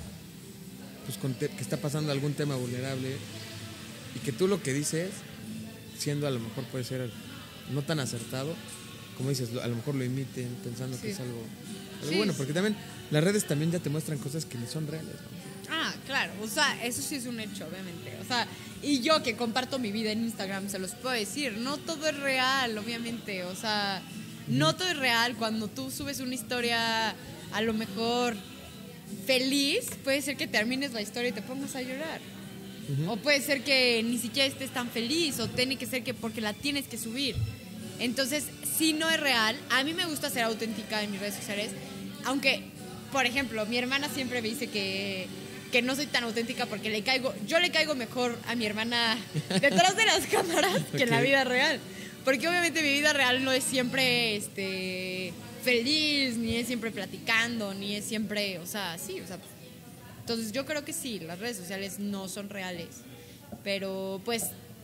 pues, que está pasando algún tema vulnerable y que tú lo que dices siendo a lo mejor puede ser no tan acertado, como dices, a lo mejor lo imiten pensando que es algo bueno, porque también las redes también ya te muestran cosas que ni son reales, ¿no? Ah, claro, o sea, eso sí es un hecho, obviamente. O sea, y yo que comparto mi vida en Instagram, se los puedo decir, no todo es real, obviamente. O sea, no todo es real. Cuando tú subes una historia, a lo mejor feliz, puede ser que termines la historia y te pongas a llorar. O puede ser que ni siquiera estés tan feliz, o tiene que ser que porque la tienes que subir. Entonces, si no es real, a mí me gusta ser auténtica en mis redes sociales, aunque, por ejemplo, mi hermana siempre me dice que no soy tan auténtica porque yo le caigo mejor a mi hermana detrás de las cámaras que en la vida real. Porque obviamente mi vida real no es siempre feliz, ni es siempre platicando, ni es siempre, o sea, sí, o sea. Entonces yo creo que sí, las redes sociales no son reales, pero pues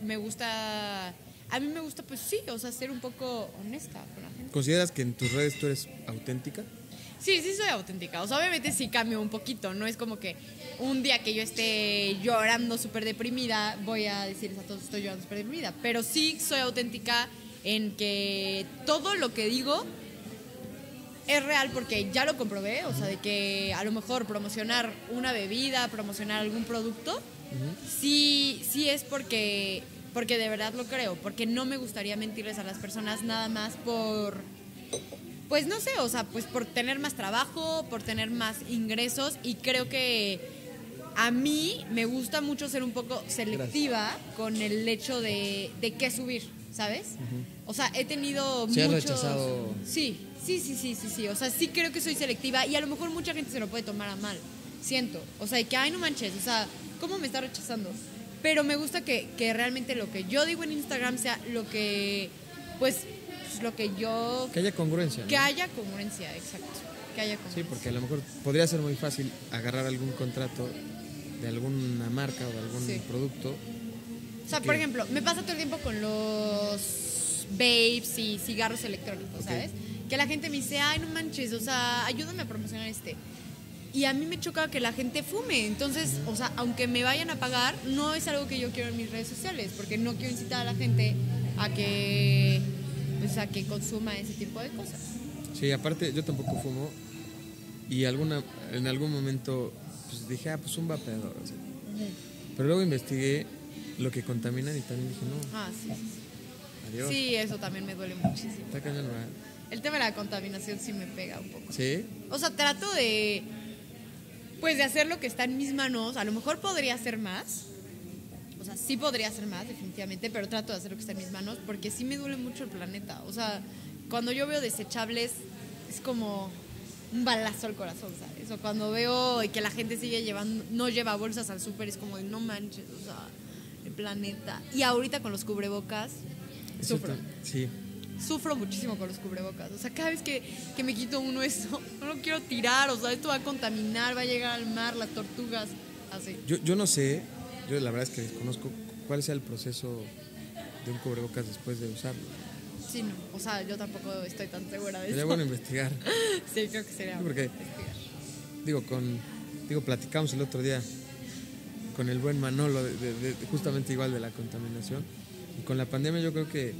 a mí me gusta pues sí, o sea, ser un poco honesta con la gente. ¿Consideras que en tus redes tú eres auténtica? Sí, sí soy auténtica. O sea, obviamente sí cambio un poquito. No es como que un día que yo esté llorando súper deprimida, voy a decirles a todos estoy llorando súper deprimida. Pero sí soy auténtica en que todo lo que digo es real porque ya lo comprobé. O sea, de que a lo mejor promocionar una bebida, promocionar algún producto, sí es porque de verdad lo creo. Porque no me gustaría mentirles a las personas nada más pues no sé, o sea, pues por tener más trabajo, por tener más ingresos, y creo que a mí me gusta mucho ser un poco selectiva con el hecho de qué subir, ¿sabes? O sea, he tenido ¿Sí has muchos... rechazado? Sí, o sea, sí creo que soy selectiva y a lo mejor mucha gente se lo puede tomar a mal, siento, o sea, que ay, no manches, o sea, ¿cómo me está rechazando? Pero me gusta que realmente lo que yo digo en Instagram sea lo que, pues lo que yo... Que haya congruencia, ¿no? Que haya congruencia, exacto. Que haya congruencia. Sí, porque a lo mejor podría ser muy fácil agarrar algún contrato de alguna marca o de algún producto. O sea, por ejemplo, me pasa todo el tiempo con los vapes y cigarros electrónicos, ¿sabes? Que la gente me dice, ay, no manches, o sea, ayúdame a promocionar Y a mí me choca que la gente fume. Entonces, o sea, aunque me vayan a pagar, no es algo que yo quiero en mis redes sociales, porque no quiero incitar a la gente a que consuma ese tipo de cosas. Sí, aparte yo tampoco fumo y en algún momento pues dije, pues un vapeador, o sea. Pero luego investigué lo que contaminan y también dije, no. Ah, sí. Adiós. Sí, eso también me duele muchísimo. Está cañón, ¿verdad? El tema de la contaminación sí me pega un poco. ¿Sí? O sea, trato de hacer lo que está en mis manos. A lo mejor podría hacer más. O sea, sí podría hacer más, definitivamente, pero trato de hacer lo que está en mis manos porque sí me duele mucho el planeta. O sea, cuando yo veo desechables es como un balazo al corazón, ¿sabes? O cuando veo que la gente no lleva bolsas al súper, es como de no manches, o sea, el planeta. Y ahorita con los cubrebocas, sufro. Sí. Sufro muchísimo con los cubrebocas. O sea, cada vez que me quito uno eso, no lo quiero tirar. O sea, esto va a contaminar, va a llegar al mar, las tortugas, así. Yo no sé, yo la verdad es que desconozco cuál sea el proceso de un cubrebocas después de usarlo. Sí, no. O sea, yo tampoco estoy tan segura de eso. Sería bueno investigar. Sí, creo que sería bueno investigar. Platicamos el otro día con el buen Manolo de justamente igual de la contaminación. Y con la pandemia yo creo que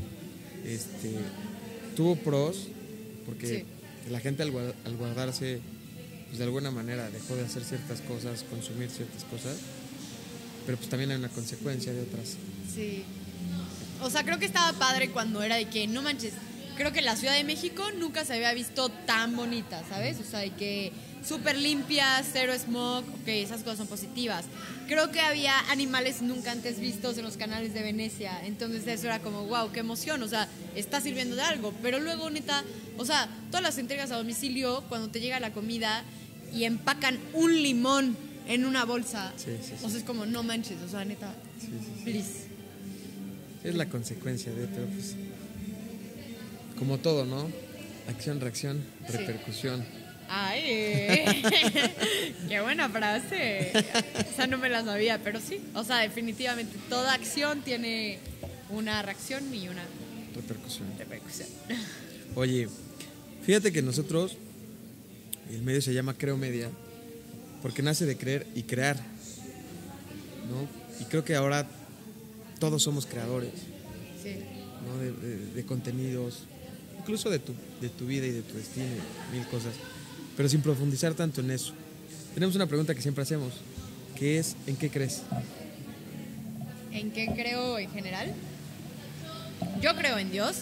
tuvo pros porque la gente al guardarse pues de alguna manera dejó de hacer ciertas cosas, consumir ciertas cosas, pero pues también hay una consecuencia de otras. Sí. O sea, creo que estaba padre cuando era de que, no manches, creo que la Ciudad de México nunca se había visto tan bonita, ¿sabes? O sea, de que súper limpia, cero smog, ok, esas cosas son positivas. Creo que había animales nunca antes vistos en los canales de Venecia, entonces eso era como, wow, qué emoción, o sea, está sirviendo de algo. Pero luego, neta, o sea, todas las entregas a domicilio, cuando te llega la comida y empacan un limón en una bolsa, o sea, es como, no manches, o sea, neta, please. Es la consecuencia de, pero pues, como todo, ¿no? Acción, reacción, repercusión. ¡Ay! ¡Qué buena frase! O sea, no me la sabía, pero sí. O sea, definitivamente toda acción tiene una reacción y una repercusión. Oye, fíjate que nosotros, el medio se llama Creo Media, porque nace de creer y crear, ¿no? Y creo que ahora todos somos creadores. Sí. ¿no? De contenidos, incluso de tu vida y de tu destino, mil cosas, pero sin profundizar tanto en eso. Tenemos una pregunta que siempre hacemos, que es, ¿en qué crees? ¿En qué creo en general? Yo creo en Dios.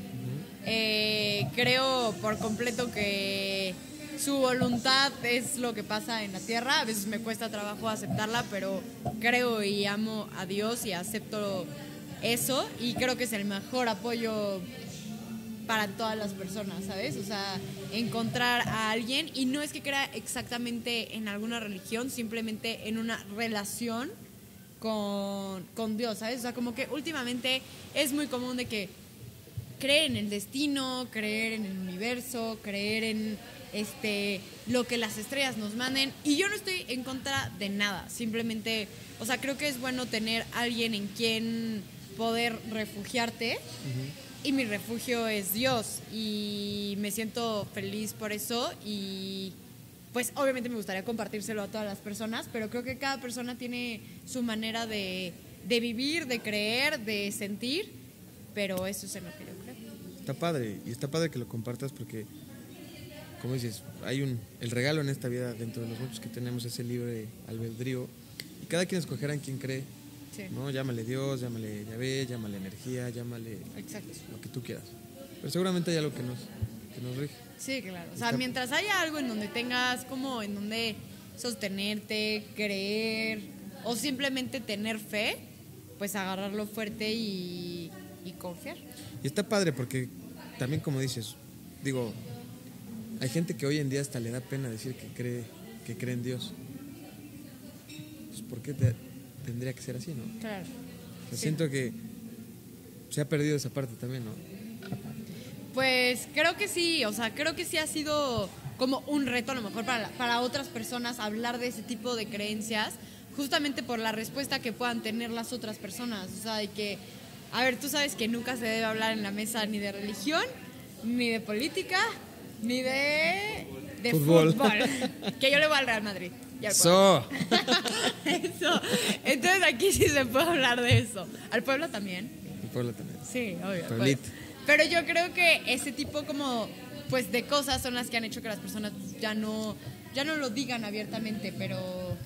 Creo por completo que su voluntad es lo que pasa en la tierra. A veces me cuesta trabajo aceptarla, pero creo y amo a Dios y acepto eso. Y creo que es el mejor apoyo para todas las personas, ¿sabes? O sea, encontrar a alguien, y no es que crea exactamente en alguna religión, simplemente en una relación con Dios, ¿sabes? O sea, como que últimamente es muy común de que creer en el destino, creer en el universo, creer en lo que las estrellas nos manden, y yo no estoy en contra de nada, simplemente, o sea, creo que es bueno tener alguien en quien poder refugiarte. Y mi refugio es Dios, y me siento feliz por eso, y pues obviamente me gustaría compartírselo a todas las personas, pero creo que cada persona tiene su manera de vivir, de creer, de sentir, pero eso es en lo que yo creo. Está padre, y está padre que lo compartas porque, como dices, el regalo en esta vida, dentro de los muchos que tenemos, es el libre albedrío, y cada quien escogerá en quien cree. Sí. ¿No? Llámale Dios, llámale Yahvé, llámale energía, llámale Exacto. Lo que tú quieras. Pero seguramente hay algo que nos rige. Sí, claro. O sea, mientras haya algo en donde tengas como en donde sostenerte, creer o simplemente tener fe, pues agarrarlo fuerte y confiar. Y está padre porque también, como dices, digo, hay gente que hoy en día hasta le da pena decir que cree en Dios. Pues ¿por qué tendría que ser así, no? Claro. O sea, siento que se ha perdido esa parte también, ¿no? Pues creo que sí, o sea, creo que sí ha sido como un reto a lo mejor para otras personas hablar de ese tipo de creencias, justamente por la respuesta que puedan tener las otras personas. O sea, de que, a ver, tú sabes que nunca se debe hablar en la mesa ni de religión, ni de política, ni de fútbol. Que yo le voy al Real Madrid. Eso. Eso. Entonces aquí sí se puede hablar de eso. ¿Al pueblo también? Al pueblo también. Sí, obvio. Pueblito. Pero yo creo que ese tipo como pues de cosas son las que han hecho que las personas ya no lo digan abiertamente, pero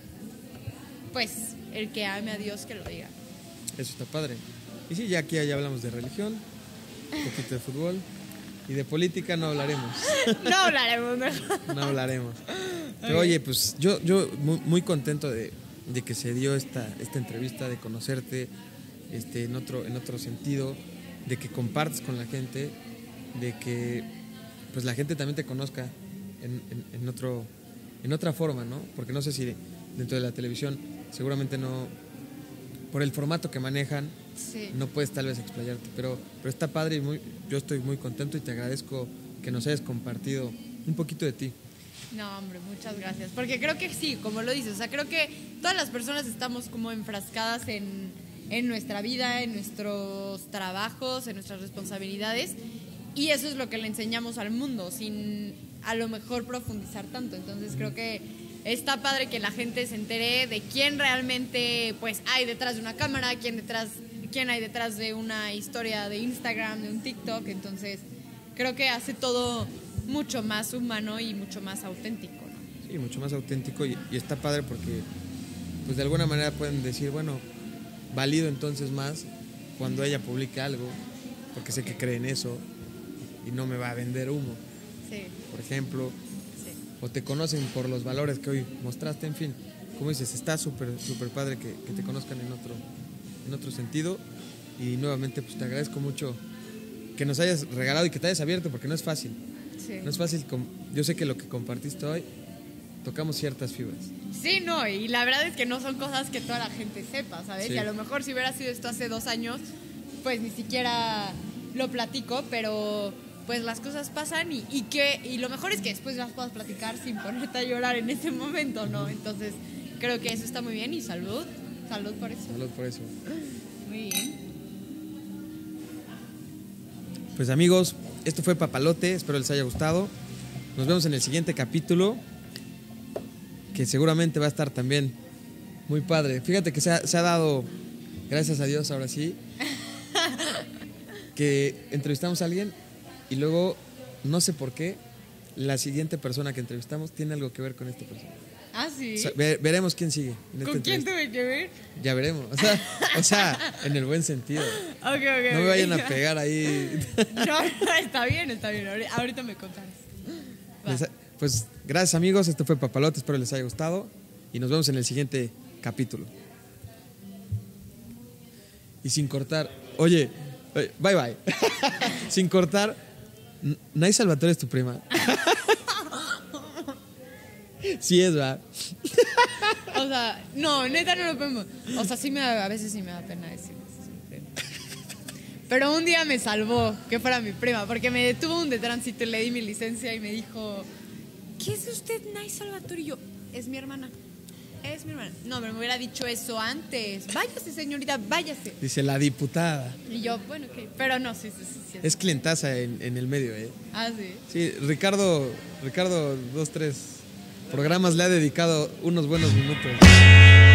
pues el que ame a Dios que lo diga. Eso está padre. Y sí, ya aquí ya hablamos de religión, un poquito de fútbol, y de política no hablaremos. No hablaremos mejor. No hablaremos. Pero oye, pues yo muy contento de que se dio esta entrevista, de conocerte en otro sentido, de que compartes con la gente, de que pues la gente también te conozca en otra forma, ¿no? Porque no sé si dentro de la televisión seguramente no, por el formato que manejan, sí, no puedes tal vez explayarte, pero está padre y yo estoy muy contento y te agradezco que nos hayas compartido un poquito de ti. No, hombre, muchas gracias. Porque creo que sí, como lo dices, o sea, creo que todas las personas estamos como enfrascadas en nuestra vida, en nuestros trabajos, en nuestras responsabilidades, y eso es lo que le enseñamos al mundo, sin a lo mejor profundizar tanto. Entonces creo que está padre que la gente se entere de quién realmente pues hay detrás de una cámara, quién hay detrás de una historia de Instagram, de un TikTok. Entonces creo que hace todo mucho más humano y mucho más auténtico, ¿no? Sí, mucho más auténtico, y está padre porque pues de alguna manera pueden decir, bueno, válido entonces más cuando ella publique algo, porque sé que cree en eso y no me va a vender humo. Sí. Por ejemplo, sí, o te conocen por los valores que hoy mostraste, en fin, como dices, está súper padre que te conozcan en otro sentido, y nuevamente pues te agradezco mucho que nos hayas regalado y que te hayas abierto, porque no es fácil. Sí. No es fácil, yo sé que lo que compartiste hoy tocamos ciertas fibras. Sí, no, y la verdad es que no son cosas que toda la gente sepa, ¿sabes? Sí. Y a lo mejor si hubiera sido esto hace 2 años, pues ni siquiera lo platico, pero pues las cosas pasan y lo mejor es que después las puedas platicar sin ponerte a llorar en ese momento, ¿no? Entonces creo que eso está muy bien, y salud por eso. Salud por eso. Muy bien. Pues amigos, esto fue Papalote, espero les haya gustado. Nos vemos en el siguiente capítulo, que seguramente va a estar también muy padre. Fíjate que se ha dado, gracias a Dios, ahora sí, que entrevistamos a alguien y luego, no sé por qué, la siguiente persona que entrevistamos tiene algo que ver con esta persona. Ah, sí. O sea, veremos quién sigue. ¿Con quién tuve que ver? Ya veremos. O sea, en el buen sentido. Ok. No me vayan a pegar ahí. No, está bien. Ahorita me contarás. Pues gracias, amigos. Esto fue Papalote. Espero les haya gustado. Y nos vemos en el siguiente capítulo. Y sin cortar. Oye, bye. Sin cortar. Nay Salvatore es tu prima. Sí es, va. O sea, no, neta no lo podemos. O sea, a veces sí me da pena decir eso. Pero un día me salvó que fuera mi prima, porque me detuvo un de tránsito y le di mi licencia y me dijo, ¿qué es usted, Nay Salvatore? Y yo, es mi hermana. No, pero me hubiera dicho eso antes. Váyase, señorita, váyase. Dice la diputada. Y yo, bueno, ok. Pero no, sí. Es clientaza en el medio, ¿eh? Ah, sí. Sí, Ricardo, 2, 3 programas le ha dedicado unos buenos minutos.